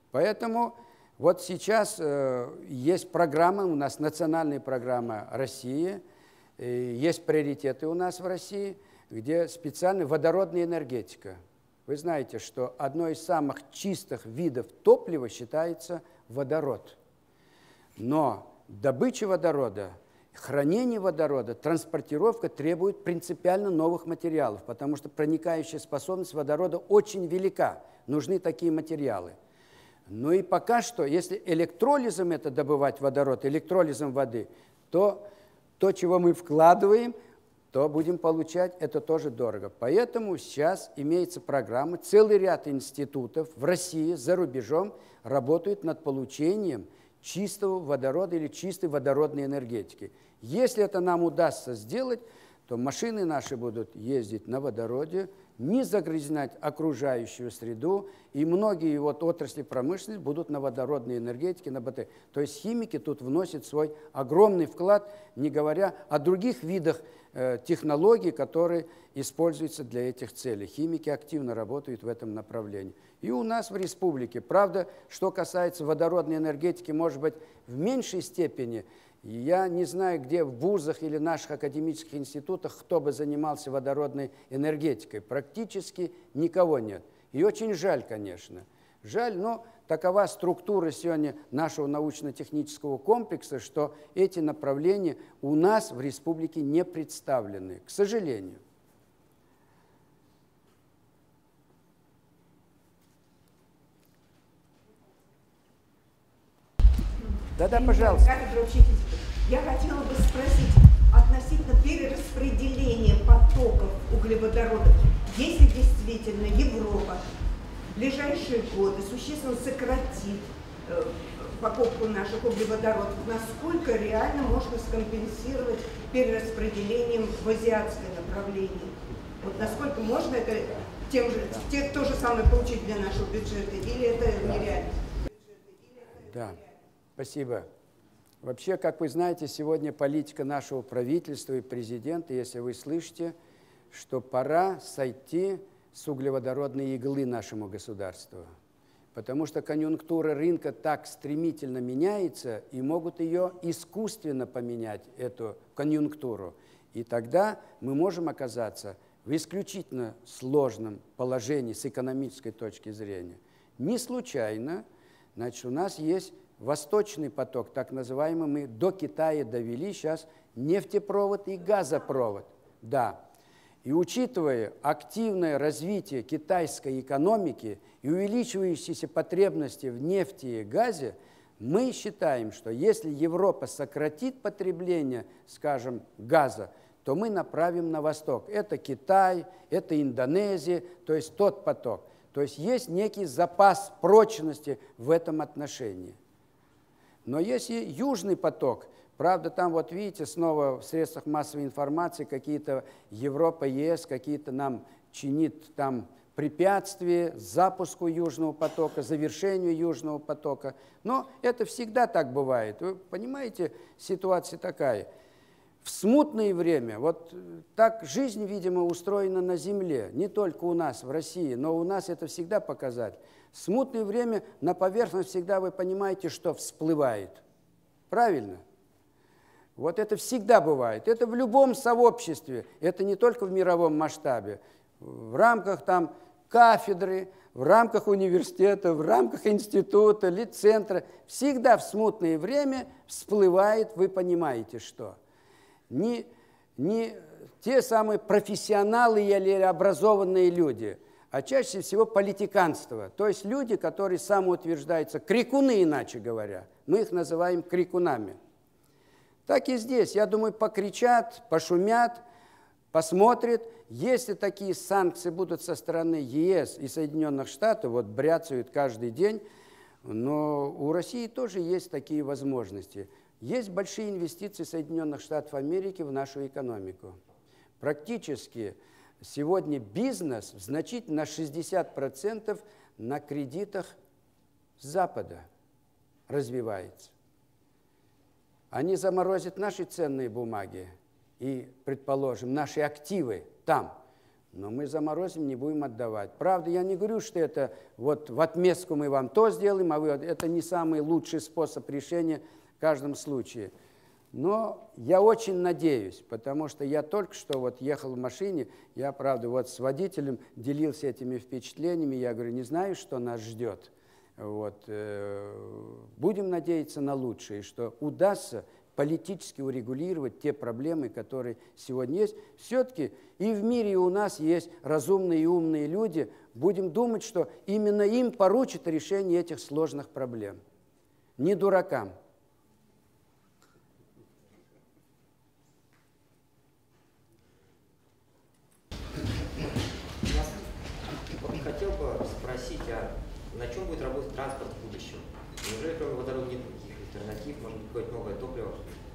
Поэтому вот сейчас есть программа, у нас национальная программа России, есть приоритеты у нас в России, где специально водородная энергетика. Вы знаете, что одной из самых чистых видов топлива считается водород. Но добыча водорода, хранение водорода, транспортировка требует принципиально новых материалов, потому что проникающая способность водорода очень велика. Нужны такие материалы. Ну и пока что, если электролизом это добывать водород, электролизом воды, то, чего мы вкладываем, то будем получать, это тоже дорого. Поэтому сейчас имеется программа, целый ряд институтов в России, за рубежом работают над получением чистого водорода или чистой водородной энергетики. Если это нам удастся сделать, то машины наши будут ездить на водороде, не загрязнять окружающую среду, и многие вот отрасли промышленности будут на водородной энергетике, на батарее. То есть химики тут вносят свой огромный вклад, не говоря о других видах технологий, которые используются для этих целей. Химики активно работают в этом направлении. И у нас в республике, правда, что касается водородной энергетики, может быть, в меньшей степени. Я не знаю, где в вузах или наших академических институтах кто бы занимался водородной энергетикой. Практически никого нет. И очень жаль, конечно. Жаль, но такова структура сегодня нашего научно-технического комплекса, что эти направления у нас в республике не представлены, к сожалению. Да-да, пожалуйста. Кафедра общей физики. Я хотела бы спросить относительно перераспределения потоков углеводородов. Если действительно Европа в ближайшие годы существенно сократит покупку наших углеводородов, насколько реально можно скомпенсировать перераспределением в азиатское направление? Вот насколько можно это то же самое получить для нашего бюджета, или это нереально? Да. Спасибо. Вообще, как вы знаете, сегодня политика нашего правительства и президента, если вы слышите, что пора сойти с углеводородной иглы нашему государству, потому что конъюнктура рынка так стремительно меняется, и могут ее искусственно поменять, эту конъюнктуру. И тогда мы можем оказаться в исключительно сложном положении с экономической точки зрения. Не случайно, значит, у нас есть Восточный поток, так называемый, мы до Китая довели сейчас нефтепровод и газопровод. Да. И учитывая активное развитие китайской экономики и увеличивающиеся потребности в нефти и газе, мы считаем, что если Европа сократит потребление, скажем, газа, то мы направим на восток. Это Китай, это Индонезия, то есть тот поток. То есть есть некий запас прочности в этом отношении. Но есть и южный поток. Правда, там, вот видите, снова в средствах массовой информации какие-то Европа, ЕС, какие-то нам чинит там препятствия запуску южного потока, завершению южного потока. Но это всегда так бывает. Вы понимаете, ситуация такая. В смутное время, вот так жизнь, видимо, устроена на Земле, не только у нас в России, но у нас это всегда показатель. В смутное время на поверхность всегда, вы понимаете, что всплывает. Правильно? Вот это всегда бывает. Это в любом сообществе, это не только в мировом масштабе. В рамках там кафедры, в рамках университета, в рамках института, лицентра. Всегда в смутное время всплывает, вы понимаете, что. Не те самые профессионалы или образованные люди, а чаще всего политиканство. То есть люди, которые самоутверждаются, крикуны, иначе говоря. Мы их называем крикунами. Так и здесь, я думаю, покричат, пошумят, посмотрят. Если такие санкции будут со стороны ЕС и Соединенных Штатов, вот бряцают каждый день, но у России тоже есть такие возможности. Есть большие инвестиции Соединенных Штатов Америки в нашу экономику. Практически сегодня бизнес значительно на 60% на кредитах с Запада развивается. Они заморозят наши ценные бумаги и, предположим, наши активы там. но мы заморозим, не будем отдавать. Правда, я не говорю, что это вот в отместку мы вам то сделаем, а вы... Это не самый лучший способ решения в каждом случае. Но я очень надеюсь, потому что я только что вот ехал в машине, я, правда, вот с водителем делился этими впечатлениями, я говорю, не знаю, что нас ждет. Вот. Будем надеяться на лучшее, что удастся политически урегулировать те проблемы, которые сегодня есть. Все-таки и в мире, и у нас есть разумные и умные люди. Будем думать, что именно им поручат решение этих сложных проблем. Не дуракам. Хотел бы спросить, на чем будет работать транспорт в будущем? Неужели кроме водорода нет никаких альтернатив, может быть, какое-то новое топливо?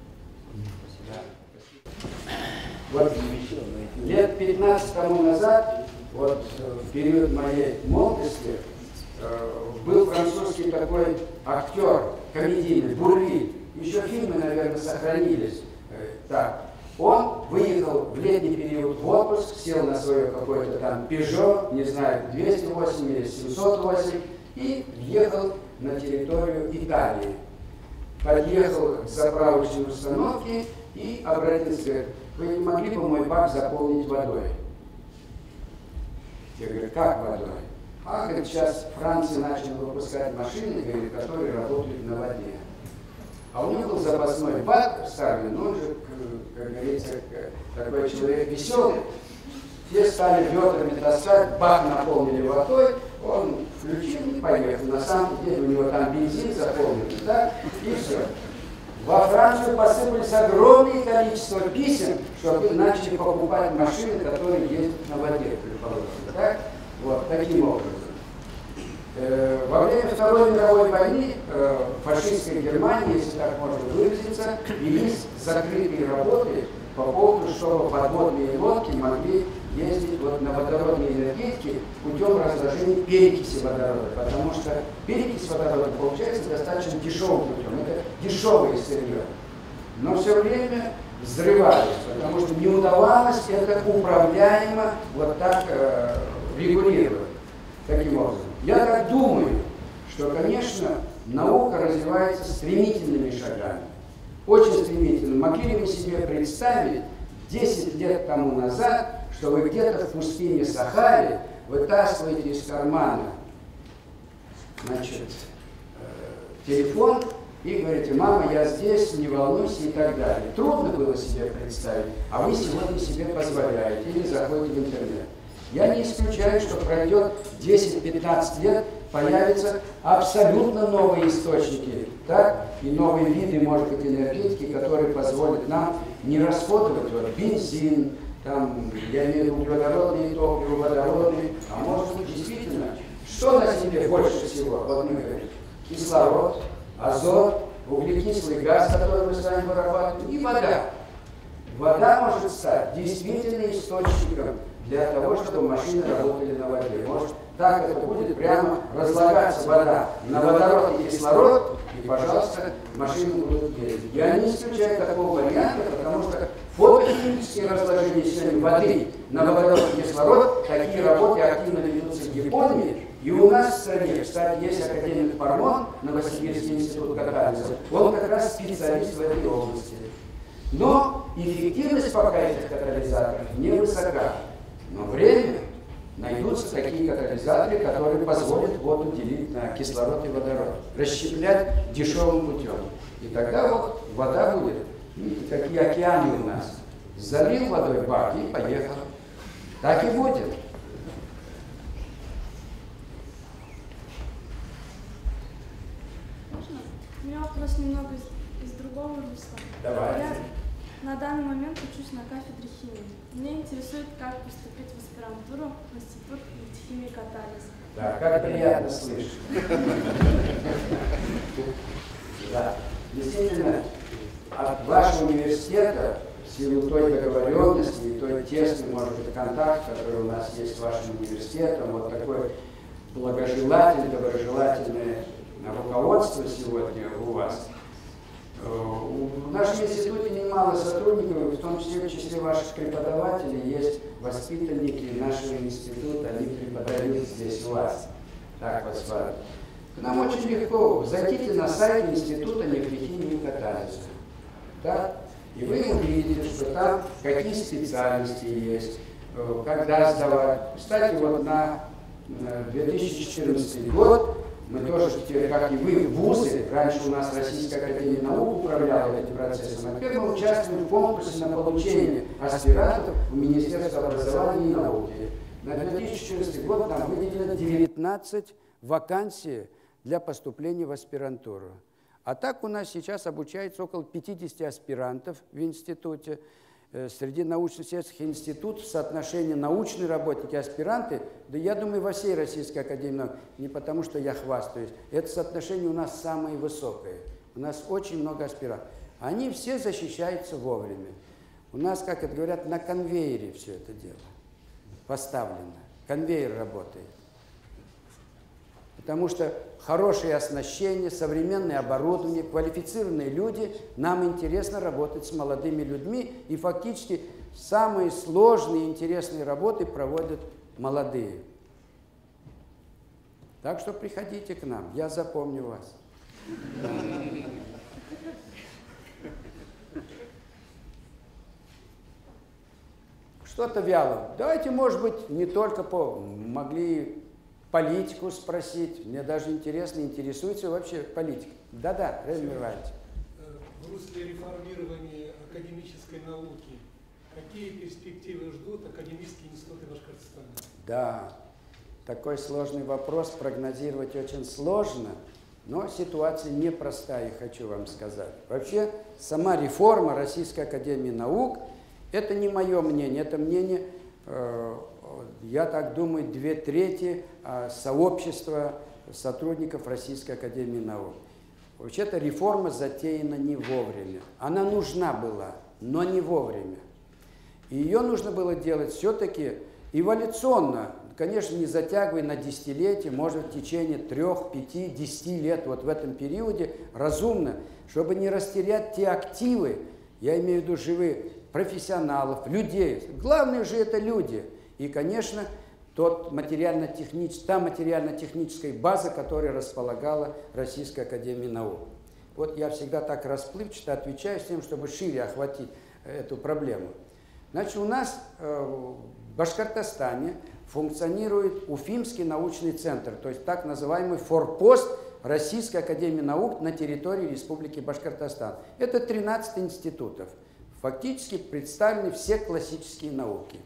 Вот лет 15 тому назад, вот в период моей молодости, был французский такой актер комедийный, Бурли. Еще фильмы, наверное, сохранились. Так. Он выехал в летний период в отпуск, сел на свое какое-то там Peugeot, не знаю, 208 или 708, и въехал на территорию Италии. Подъехал к заправочной установке и обратился, говорит, вы не могли бы мой бак заполнить водой? Я говорю, как водой? А, говорит, сейчас Франция начала выпускать машины, говорит, которые работают на воде. А у него был запасной бак старый, но он же, как говорится, такой человек веселый. Все стали ведрами таскать, бак наполнили водой, он включил и поехал. На самом деле у него там бензин заполненный, да, и все. Во Францию посыпались огромное количество писем, чтобы начали покупать машины, которые ездят на воде, предположим, да? Вот, таким образом. Во время Второй мировой войны в фашистской Германии, если так можно выразиться, велись закрытые работы по поводу, чтобы подводные лодки могли ездить вот на водородные энергетики путем разложения перекиси водорода, потому что перекись водорода получается достаточно дешевым путем, это дешевое сырье, но все время взрывались, потому что не удавалось это управляемо вот так регулировать, таким образом. Я так думаю, что, конечно, наука развивается стремительными шагами, очень стремительно. Могли ли мы себе представить 10 лет тому назад, что вы где-то в пустыне Сахаре вытаскиваете из кармана, значит, телефон и говорите, мама, я здесь, не волнуйся и так далее. Трудно было себе представить, а вы сегодня себе позволяете или заходите в интернет. Я не исключаю, что пройдет 10-15 лет, появятся абсолютно новые источники, так, и новые виды, может быть, энергетики, которые позволят нам не расходовать вот, бензин, там, я имею в виду углеводородные топливо, водородные, а может быть, действительно, что на Земле больше всего? Вот мы говорим, кислород, азот, углекислый газ, который мы с вами вырабатываем, и вода. Вода может стать действительно источником для того, чтобы машины работали на воде. Может, так это будет прямо разлагаться вода на водород и кислород, и, пожалуйста, машины будут ездить. Я не исключаю такого варианта, потому что фотохимические разложения сегодня воды на водород и кислород, такие работы активно ведутся в Японии, и у нас в стране, кстати, есть академик Пармон, Новосибирский институт катализа, он как раз специалист в этой области. Но эффективность пока этих катализаторов невысока. Но время найдутся такие катализаторы, которые позволят воду делить на кислород и водород, расщеплять дешевым путем. И тогда вот вода будет, видите, какие океаны у нас. Залил водой бак и поехал. Так и будет. Можно? У меня вопрос немного из другого русла. Давай. Я на данный момент учусь на кафедре химии. Меня интересует, как поступить в аспирантуру в Институт нефтехимии катализа. Да, как приятно слышать. Да, действительно, от вашего университета, в силу той договоренности и той тесный, может быть, контакт, который у нас есть с вашим университетом, вот такое доброжелательное руководство сегодня у вас. В нашем институте мало сотрудников, в том числе в числе ваших преподавателей, есть воспитанники нашего института, они преподают здесь у вас. Так вот с вами. К нам очень легко. Зайдите на сайт института нефтехимии и катализа. Да? И вы увидите, что там какие специальности есть, когда сдавать. Кстати, вот на 2014 год мы тоже, как и вы, вузы, раньше у нас Российская академия наук управляла этим процессом, а теперь мы участвуем в конкурсе на получение аспирантов в Министерство образования и науки. На 2014 год нам выделено 19 вакансий для поступления в аспирантуру. А так у нас сейчас обучается около 50 аспирантов в институте. Среди научно-исследовательских институтов соотношение научные работники, аспиранты, да я думаю, во всей Российской академии наук, не потому что я хвастаюсь, это соотношение у нас самое высокое. У нас очень много аспирантов. Они все защищаются вовремя. У нас, как это говорят, на конвейере все это дело поставлено. Конвейер работает. Потому что хорошее оснащение, современное оборудование, квалифицированные люди, нам интересно работать с молодыми людьми, и фактически самые сложные и интересные работы проводят молодые. Так что приходите к нам, я запомню вас. Что-то вяло. Давайте, может быть, не только могли политику спросить. Мне даже интересно, интересуется вообще политика. Да-да, Равиль Иванович. В русле реформирования академической науки какие перспективы ждут академические институты Башкортостана? Да, такой сложный вопрос, прогнозировать очень сложно, но ситуация непростая, хочу вам сказать. Вообще, сама реформа Российской академии наук, это не мое мнение, это мнение, я так думаю, 2/3 сообщества сотрудников Российской академии наук. Вообще-то реформа затеяна не вовремя. Она нужна была, но не вовремя. И ее нужно было делать все-таки эволюционно, конечно, не затягивая на десятилетия, может, в течение 3, 5, 10 лет, вот в этом периоде, разумно, чтобы не растерять те активы, я имею в виду живых профессионалов, людей. Главное же это люди. И, конечно, та материально-техническая база, которой располагала Российская академия наук. Вот я всегда так расплывчато отвечаю с тем, чтобы шире охватить эту проблему. Значит, у нас в Башкортостане функционирует Уфимский научный центр, то есть так называемый форпост Российской академии наук на территории Республики Башкортостан. Это 13 институтов. Фактически представлены все классические науки.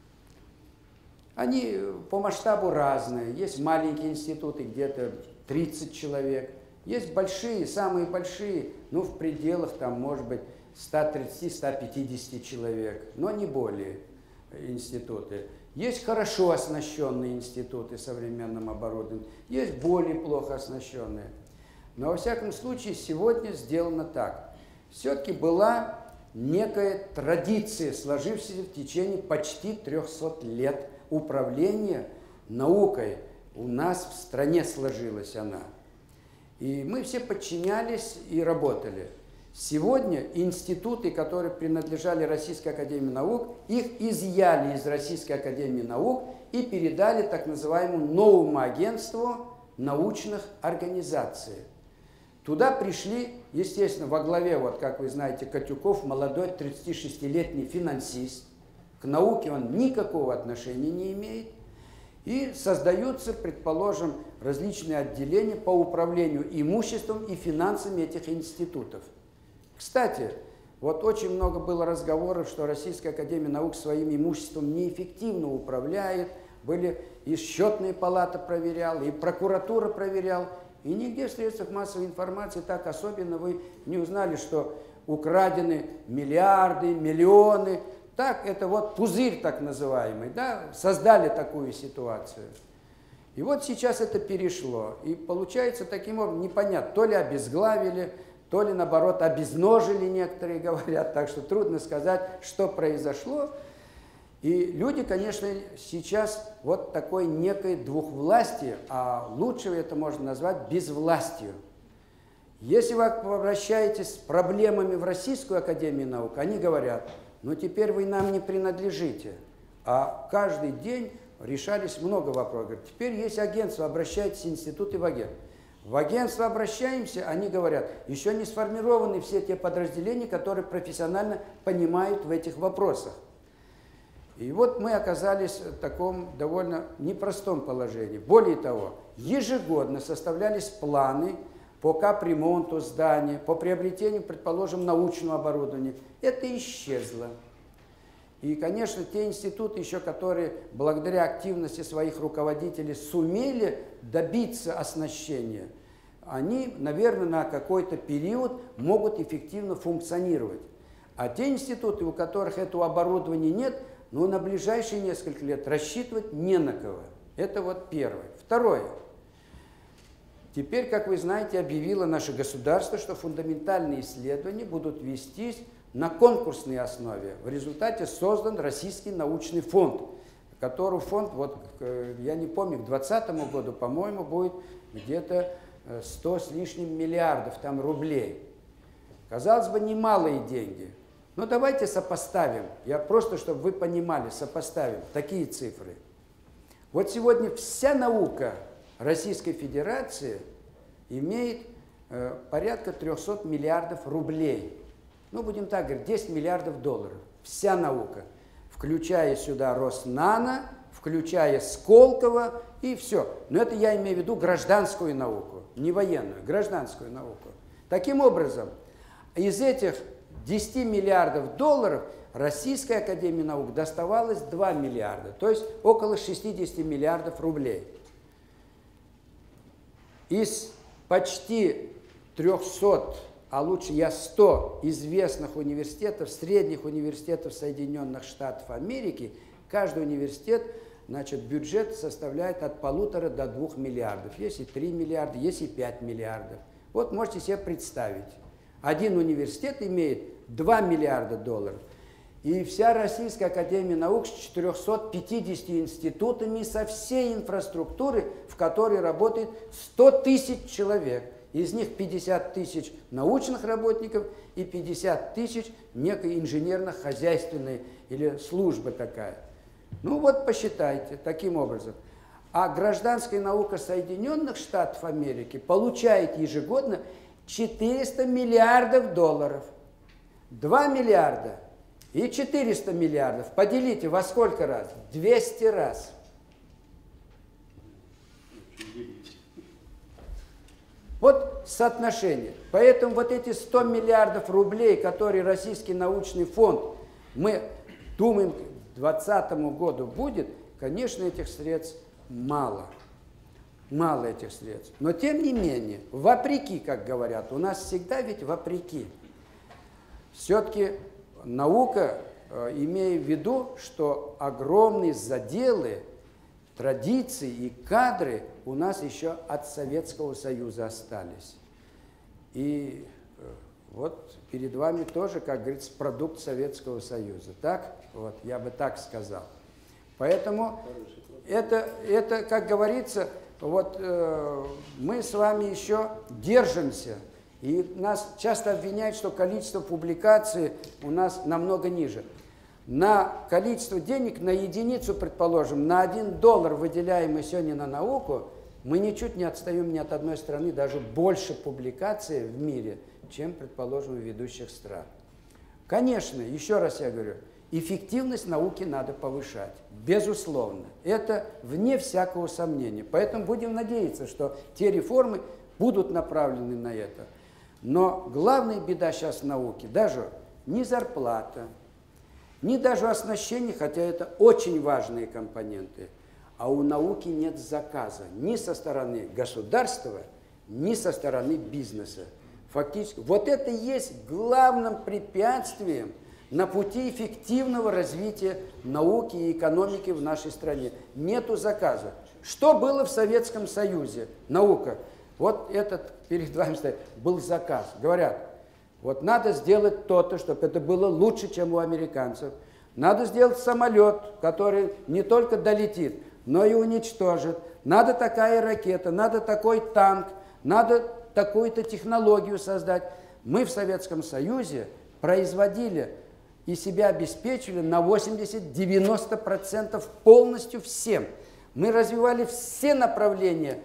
Они по масштабу разные. Есть маленькие институты, где-то 30 человек. Есть большие, самые большие, ну, в пределах, там, может быть, 130-150 человек, но не более институты. Есть хорошо оснащенные институты современным оборудованием, есть более плохо оснащенные. Но, во всяком случае, сегодня сделано так. Все-таки была некая традиция, сложившаяся в течение почти 300 лет управления наукой. У нас в стране сложилась она. И мы все подчинялись и работали. Сегодня институты, которые принадлежали Российской академии наук, их изъяли из Российской академии наук и передали так называемому новому агентству научных организаций. Туда пришли, естественно, во главе, вот как вы знаете, Катюков, молодой 36-летний финансист. К науке он никакого отношения не имеет. И создаются, предположим, различные отделения по управлению имуществом и финансами этих институтов. Кстати, вот очень много было разговоров, что Российская академия наук своим имуществом неэффективно управляет. Были и счетная палата проверяла, и прокуратура проверяла. И нигде в средствах массовой информации так особенно вы не узнали, что украдены миллиарды, миллионы. Так, это вот пузырь так называемый, да, создали такую ситуацию. И вот сейчас это перешло. И получается таким образом, непонятно, то ли обезглавили, то ли, наоборот, обезножили, некоторые говорят, так что трудно сказать, что произошло. И люди, конечно, сейчас вот такой некой двухвластие, а лучше это можно назвать безвластью. Если вы обращаетесь с проблемами в Российскую академию наук, они говорят, ну теперь вы нам не принадлежите. А каждый день решались много вопросов. Говорят, теперь есть агентство, обращайтесь в институт и в агентство. В агентство обращаемся, они говорят, еще не сформированы все те подразделения, которые профессионально понимают в этих вопросах. И вот мы оказались в таком довольно непростом положении. Более того, ежегодно составлялись планы по капремонту здания, по приобретению, предположим, научного оборудования. Это исчезло. И, конечно, те институты еще, которые благодаря активности своих руководителей сумели добиться оснащения, они, наверное, на какой-то период могут эффективно функционировать. А те институты, у которых этого оборудования нет, ну, на ближайшие несколько лет рассчитывать не на кого. Это вот первое. Второе. Теперь, как вы знаете, объявило наше государство, что фундаментальные исследования будут вестись на конкурсной основе. В результате создан Российский научный фонд, который фонд, вот я не помню, к 2020 году, по-моему, будет где-то 100 с лишним миллиардов там рублей. Казалось бы, немалые деньги. Но давайте сопоставим. Я просто, чтобы вы понимали, сопоставим такие цифры. Вот сегодня вся наука Российской Федерации имеет порядка 300 миллиардов рублей. Ну, будем так говорить, 10 миллиардов долларов. Вся наука, включая сюда Роснано, включая Сколково и все. Но это я имею в виду гражданскую науку, не военную, гражданскую науку. Таким образом, из этих 10 миллиардов долларов Российской академии наук доставалось 2 миллиарда, то есть около 60 миллиардов рублей. Из почти 300, а лучше 100 известных университетов, средних университетов Соединенных Штатов Америки, каждый университет, значит, бюджет составляет от 1,5 до 2 миллиардов. Есть и 3 миллиарда, есть и 5 миллиардов. Вот можете себе представить. Один университет имеет 2 миллиарда долларов. И вся Российская академия наук с 450 институтами, со всей инфраструктурой, в которой работает 100 тысяч человек. Из них 50 тысяч научных работников и 50 тысяч некой инженерно-хозяйственной или службы такая. Ну вот посчитайте таким образом. А гражданская наука Соединенных Штатов Америки получает ежегодно 400 миллиардов долларов. 2 миллиарда и 400 миллиардов. Поделите во сколько раз? 200 раз. Вот соотношение. Поэтому вот эти 100 миллиардов рублей, которые Российский научный фонд, мы думаем, к 2020 году будет, конечно, этих средств мало. Мало этих средств. Но тем не менее, вопреки, как говорят, у нас всегда ведь вопреки. Все-таки наука, имея в виду, что огромные заделы, традиции и кадры у нас еще от Советского Союза остались. И вот перед вами тоже, как говорится, продукт Советского Союза. Так? Вот, я бы так сказал. Поэтому это как говорится, вот мы с вами еще держимся. И нас часто обвиняют, что количество публикаций у нас намного ниже. На количество денег, на единицу, предположим, на $1 выделяемый сегодня на науку, мы ничуть не отстаем ни от одной страны, даже больше публикаций в мире, чем, предположим, в ведущих стран. Конечно, еще раз я говорю, эффективность науки надо повышать, безусловно. Это вне всякого сомнения. Поэтому будем надеяться, что те реформы будут направлены на это. Но главная беда сейчас в науке, даже не зарплата, не даже оснащение, хотя это очень важные компоненты, а у науки нет заказа ни со стороны государства, ни со стороны бизнеса. Фактически, вот это и есть главным препятствием на пути эффективного развития науки и экономики в нашей стране. Нету заказа. Что было в Советском Союзе? Наука. Вот этот перед вами стоит, был заказ. Говорят, вот надо сделать то-то, чтобы это было лучше, чем у американцев. Надо сделать самолет, который не только долетит, но и уничтожит. Надо такая ракета, надо такой танк, надо такую-то технологию создать. Мы в Советском Союзе производили и себя обеспечили на 80-90% полностью всем. Мы развивали все направления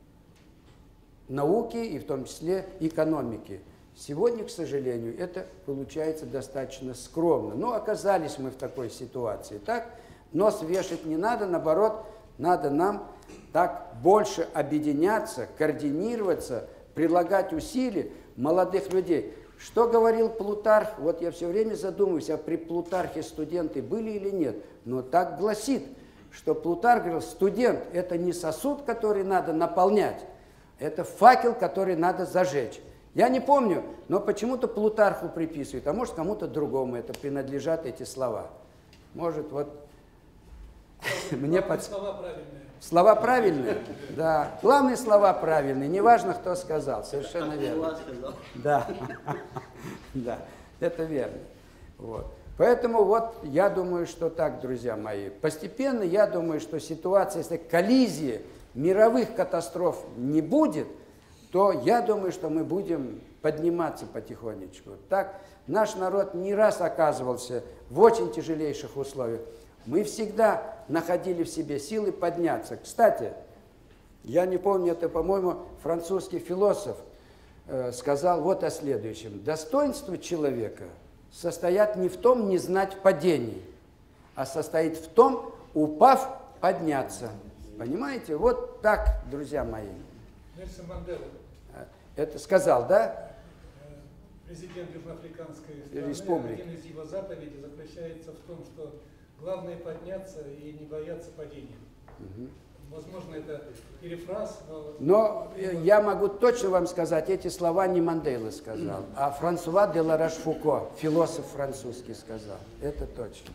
науки и в том числе экономики. Сегодня, к сожалению, это получается достаточно скромно. Но оказались мы в такой ситуации. Так, нос вешать не надо, наоборот, надо нам так больше объединяться, координироваться, прилагать усилия молодых людей. Что говорил Плутарх? Вот я все время задумываюсь, а при Плутархе студенты были или нет? Но так гласит, что Плутарх говорил, студент – это не сосуд, который надо наполнять, это факел, который надо зажечь. Я не помню, но почему-то Плутарху приписывают, а может кому-то другому это принадлежат эти слова. Может, вот мне Слова правильные. Слова правильные? Да. Главные слова правильные, неважно, кто сказал, совершенно верно. Да, да, это верно. Вот. Поэтому вот я думаю, что так, друзья мои. Постепенно я думаю, что ситуация, если коллизии мировых катастроф не будет, то я думаю, что мы будем подниматься потихонечку. Так, наш народ не раз оказывался в очень тяжелейших условиях. Мы всегда находили в себе силы подняться. Кстати, я не помню, это, по-моему, французский философ сказал вот о следующем. Достоинство человека состоит не в том, не знать падений, а состоит в том, упав, подняться. Понимаете? Вот так, друзья мои. Нельсон Мандела. Это сказал, да? Президент Южноафриканской страны, Республики. один из его заповедей заключается в том, что главное подняться и не бояться падения. Угу. Возможно, это перефраз, но я могу точно вам сказать, эти слова не Мандела сказал, а Франсуа де ла Рошфуко, философ французский, сказал. Это точно.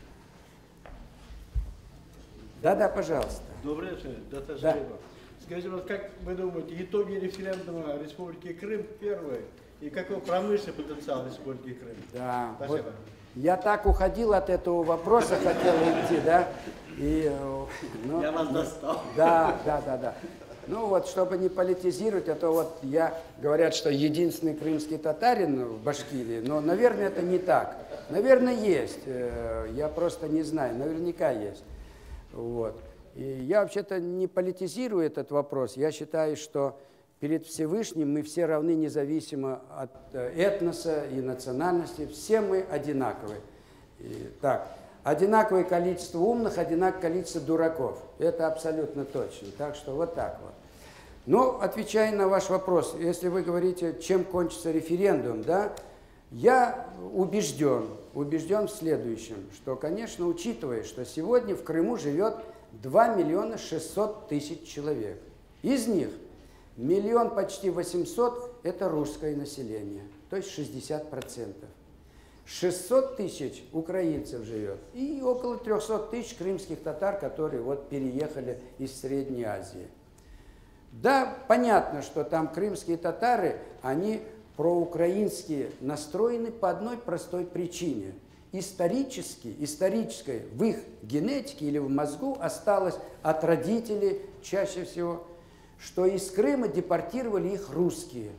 Да-да, пожалуйста. Добрый вечер, доктор Да. Шалибов. Скажите, вот как вы думаете, итоги референдума Республики Крым первые, и какой промышленный потенциал Республики Крым? Да. Спасибо. Вот я так уходил от этого вопроса, хотел идти, да? И, ну, Я вас достал. Да. Ну вот, чтобы не политизировать, а то вот говорят, что единственный крымский татарин в Башкирии, но, наверное, это не так. Наверное, есть. Я просто не знаю, наверняка есть. Вот. И я вообще-то не политизирую этот вопрос. Я считаю, что перед Всевышним мы все равны, независимо от этноса и национальности. Все мы одинаковы. Так, одинаковое количество умных, одинаковое количество дураков. Это абсолютно точно. Так что вот так вот. Но, отвечая на ваш вопрос, если вы говорите, чем кончится референдум, да, я убежден в следующем, что, конечно, учитывая, что сегодня в Крыму живет 2 600 000 человек. Из них 1 почти 800 000 – это русское население, то есть 60%. 600 000 украинцев живет и около 300 000 крымских татар, которые вот переехали из Средней Азии. Да, понятно, что там крымские татары, они проукраински настроены по одной простой причине. Исторической в их генетике или в мозгу осталось от родителей чаще всего, что из Крыма депортировали их русские,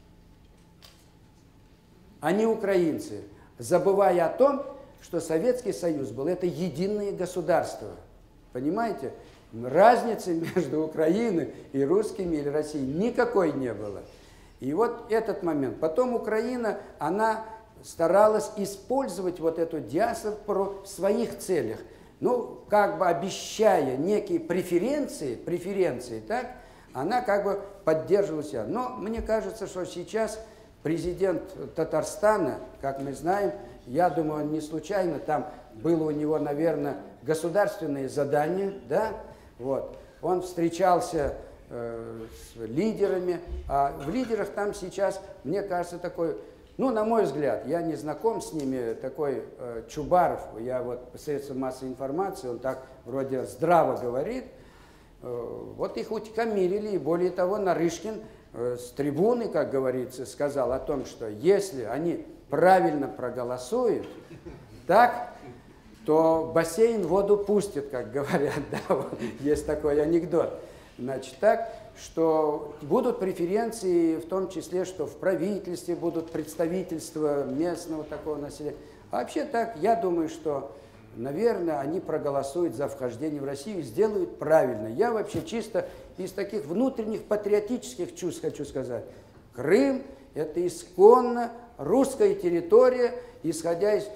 а не украинцы, забывая о том, что Советский Союз был это единое государство. Понимаете? Разницы между Украиной и русскими или Россией никакой не было. И вот этот момент. Потом Украина, она старалась использовать вот эту диаспору в своих целях. Ну, как бы обещая некие преференции, так, она как бы поддерживала себя. Но мне кажется, что сейчас президент Татарстана, как мы знаем, я думаю, он не случайно, там было у него, наверное, государственные задания, да, вот. Он встречался с лидерами, а в лидерах там сейчас, мне кажется, такой, ну, на мой взгляд, я не знаком с ними, такой Чубаров, я вот по средствам массовой информации, он так вроде здраво говорит, вот их утихомирили, и более того, Нарышкин с трибуны, как говорится, сказал о том, что если они правильно проголосуют, так, то бассейн воду пустит, как говорят, да, вот, есть такой анекдот. Значит, так, что будут преференции, в том числе, что в правительстве будут представительства местного такого населения. А вообще так, я думаю, что, наверное, они проголосуют за вхождение в Россию и сделают правильно. Я вообще чисто из таких внутренних патриотических чувств хочу сказать. Крым – это исконно русская территория, исходя из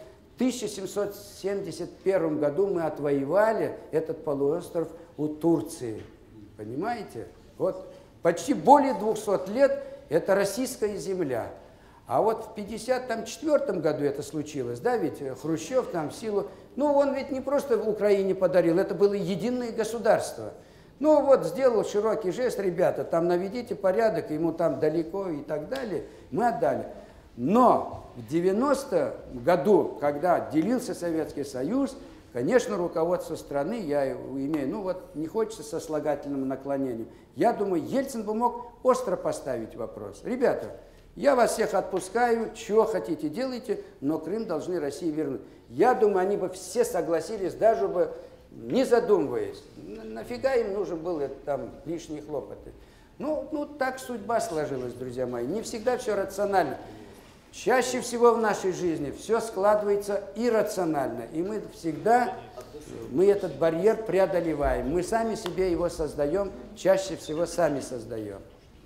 1771 году мы отвоевали этот полуостров у Турции. Понимаете? Вот почти более 200 лет это российская земля. А вот в 1954 году это случилось, да, ведь Хрущев там в силу... Ну, он ведь не просто в Украине подарил, это было единое государство. Ну, вот сделал широкий жест, ребята, там наведите порядок, ему там далеко и так далее, мы отдали. Но в 90-м году, когда делился Советский Союз, конечно, руководство страны, я имею, ну вот не хочется сослагательным наклонением, я думаю, Ельцин бы мог остро поставить вопрос. Ребята, я вас всех отпускаю, чего хотите делайте, но Крым должны России вернуть. Я думаю, они бы все согласились, даже бы не задумываясь. Нафига им нужен был там лишние хлопоты? Ну, так судьба сложилась, друзья мои. Не всегда все рационально. Чаще всего в нашей жизни все складывается иррационально. И мы всегда, этот барьер преодолеваем. Мы сами себе его создаем, чаще всего сами создаем.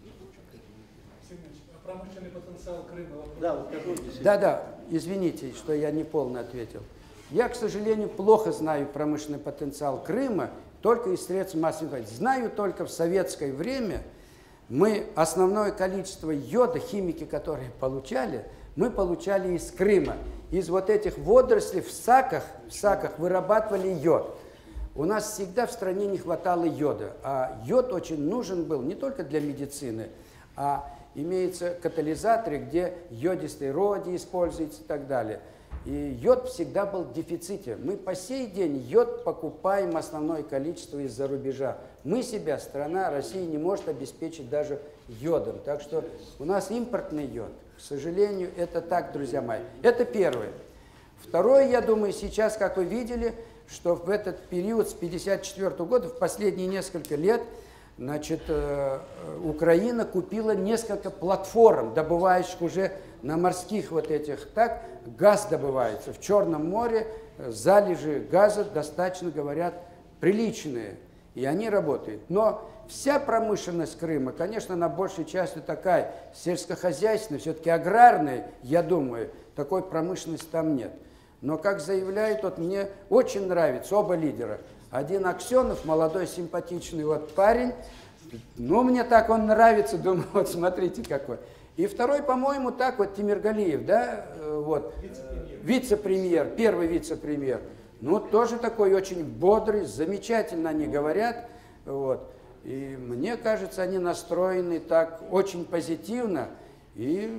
Промышленный потенциал Крыма. Да, вот какой Да, извините, что я не полно ответил. Я, к сожалению, плохо знаю промышленный потенциал Крыма, только из средств массовой информации. Знаю только в советское время мы основное количество йода, химики, которые получали, мы получали из Крыма. Из вот этих водорослей в саках вырабатывали йод. У нас всегда в стране не хватало йода, а йод очень нужен был не только для медицины, а имеются катализаторы, где йодистый родий используется и так далее. И йод всегда был в дефиците. Мы по сей день йод покупаем основное количество из-за рубежа. Мы себя, страна, Россия не может обеспечить даже йодом. Так что у нас импортный йод. К сожалению, это так, друзья мои. Это первое. Второе, я думаю, сейчас, как вы видели, что в этот период с 1954 года, в последние несколько лет, значит, Украина купила несколько платформ, добывающих уже на морских вот этих, так, газ добывается. В Черном море залежи газа достаточно, говорят, приличные, и они работают. Но вся промышленность Крыма, конечно, на большей части такая сельскохозяйственная, все-таки аграрная, я думаю, такой промышленности там нет. Но, как заявляют, вот мне очень нравится оба лидера. Один Аксенов, молодой симпатичный вот парень, ну, мне так он нравится, думаю, вот смотрите какой. И второй, по-моему, так вот Тимиргалиев, да, вот, вице-премьер, первый вице-премьер. Ну, тоже такой очень бодрый, замечательно они говорят, вот. И мне кажется, они настроены так очень позитивно, и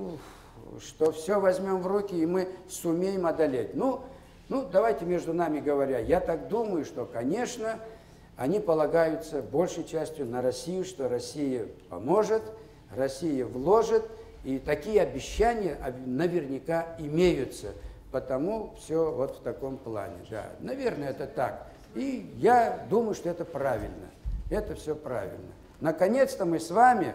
что все возьмем в руки, и мы сумеем одолеть. Ну, давайте между нами говоря, я так думаю, что, конечно, они полагаются большей частью на Россию, что Россия поможет, Россия вложит, и такие обещания наверняка имеются. Потому все вот в таком плане. Да, наверное, это так. И я думаю, что это правильно. Это все правильно. Наконец-то мы с вами,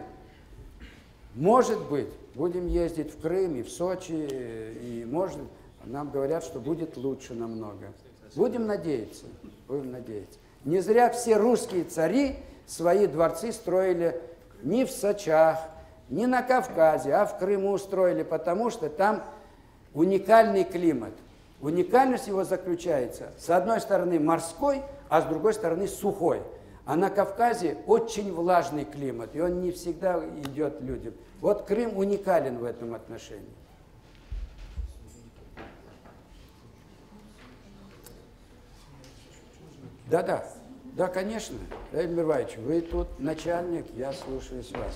может быть, будем ездить в Крым и в Сочи, и может, нам говорят, что будет лучше намного. Будем надеяться. Будем надеяться. Не зря все русские цари свои дворцы строили не в Сочах, не на Кавказе, а в Крыму строили, потому что там уникальный климат. Уникальность его заключается, с одной стороны, морской, а с другой стороны, сухой. А на Кавказе очень влажный климат, и он не всегда идет людям. Вот Крым уникален в этом отношении. Да, конечно. Равиль Мирваевич, вы тут начальник, я слушаюсь вас.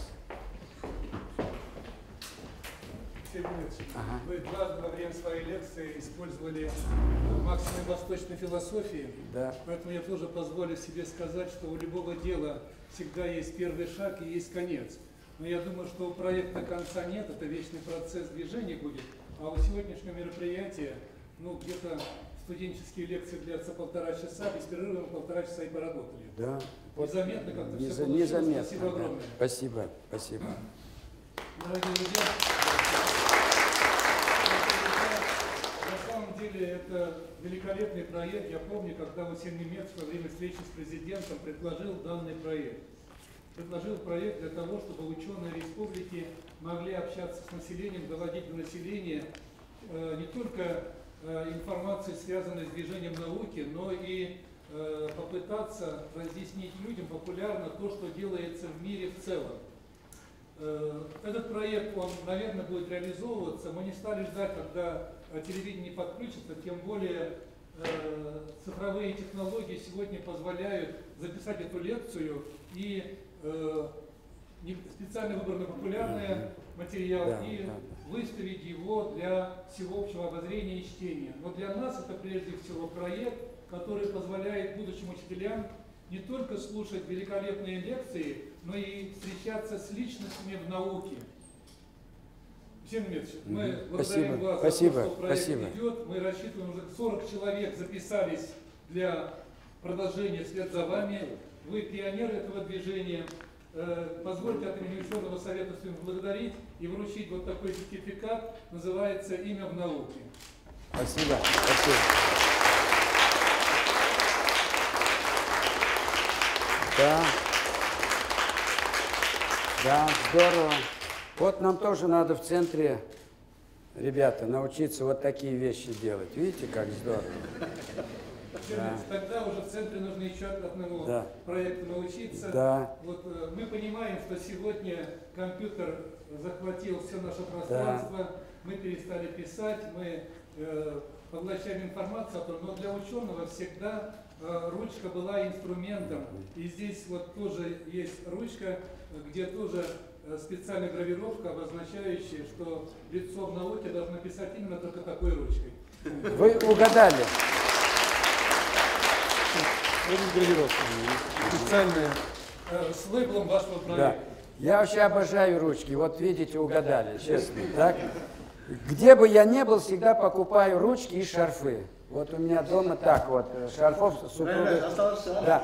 Ага. Вы дважды во время своей лекции использовали максимум восточной философии, да. Поэтому я тоже позволю себе сказать, что у любого дела всегда есть первый шаг и есть конец. Но я думаю, что у проекта конца нет, это вечный процесс движения будет, а у сегодняшнего мероприятия, ну, где-то студенческие лекции длятся 1,5 часа, без перерыва 1,5 часа и поработали. Да. Незаметно как-то все получилось. Незаметно. Спасибо огромное. Да. Спасибо, спасибо. Дорогие друзья, на самом деле это великолепный проект. Я помню, когда Василий Немец во время встречи с президентом предложил данный проект. Предложил проект для того, чтобы ученые республики могли общаться с населением, доводить до населения не только информацию, связанную с движением науки, но и попытаться разъяснить людям популярно то, что делается в мире в целом. Этот проект, он, наверное, будет реализовываться. Мы не стали ждать, когда телевидение подключится, тем более цифровые технологии сегодня позволяют записать эту лекцию и специально выбранный популярный материал и выставить его для всеобщего обозрения и чтения. Но для нас это прежде всего проект, который позволяет будущим учителям не только слушать великолепные лекции, но и встречаться с личностями в науке. Всем мы благодарим вас за то, что проект идет. Мы рассчитываем, уже 40 человек записались для продолжения вслед за вами. Вы пионеры этого движения. Позвольте от имени ученого совета благодарить и вручить вот такой сертификат, называется «Имя в науке». Спасибо. Спасибо. Да, здорово. Вот нам тоже надо в центре, ребята, научиться вот такие вещи делать. Видите, как здорово. Да. Тогда уже в центре нужно еще одному проекту научиться. Да. Вот, мы понимаем, что сегодня компьютер захватил все наше пространство, мы перестали писать, мы поглощаем информацию, но для ученого всегда ручка была инструментом. И здесь вот тоже есть ручка, где тоже специальная гравировка, обозначающая, что лицо в науке должно писать именно только такой ручкой. Вы угадали. Специальная с лейблом вашего проекта. Да. Я вообще обожаю ручки. Вот видите, угадали, честно. Так? Где бы я ни был, всегда покупаю ручки и шарфы. Вот у меня дома так вот, шарфов супруга. Да.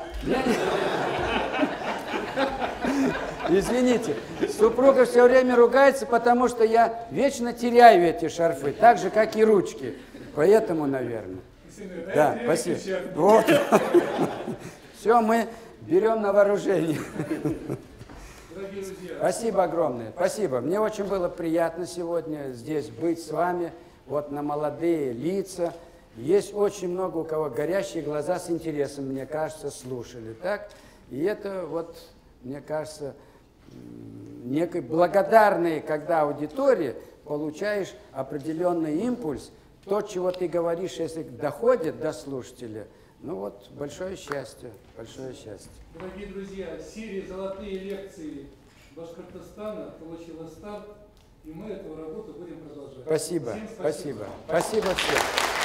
Извините, супруга все время ругается, потому что я вечно теряю эти шарфы, так же, как и ручки. Поэтому, наверное. Да, спасибо. Вот. Все, мы берем на вооружение. Спасибо огромное. Спасибо. Мне очень было приятно сегодня здесь быть с вами. Вот на молодые лица. Есть очень много у кого горящие глаза с интересом, мне кажется, слушали. Так? И это вот, мне кажется, некой благодарной, когда аудитории получаешь определенный импульс, то, чего ты говоришь, если доходит до слушателя, ну вот, большое счастье, большое счастье. Дорогие друзья, серия «Золотые лекции Башкортостана» получила старт, и мы эту работу будем продолжать. Спасибо, спасибо. Спасибо всем.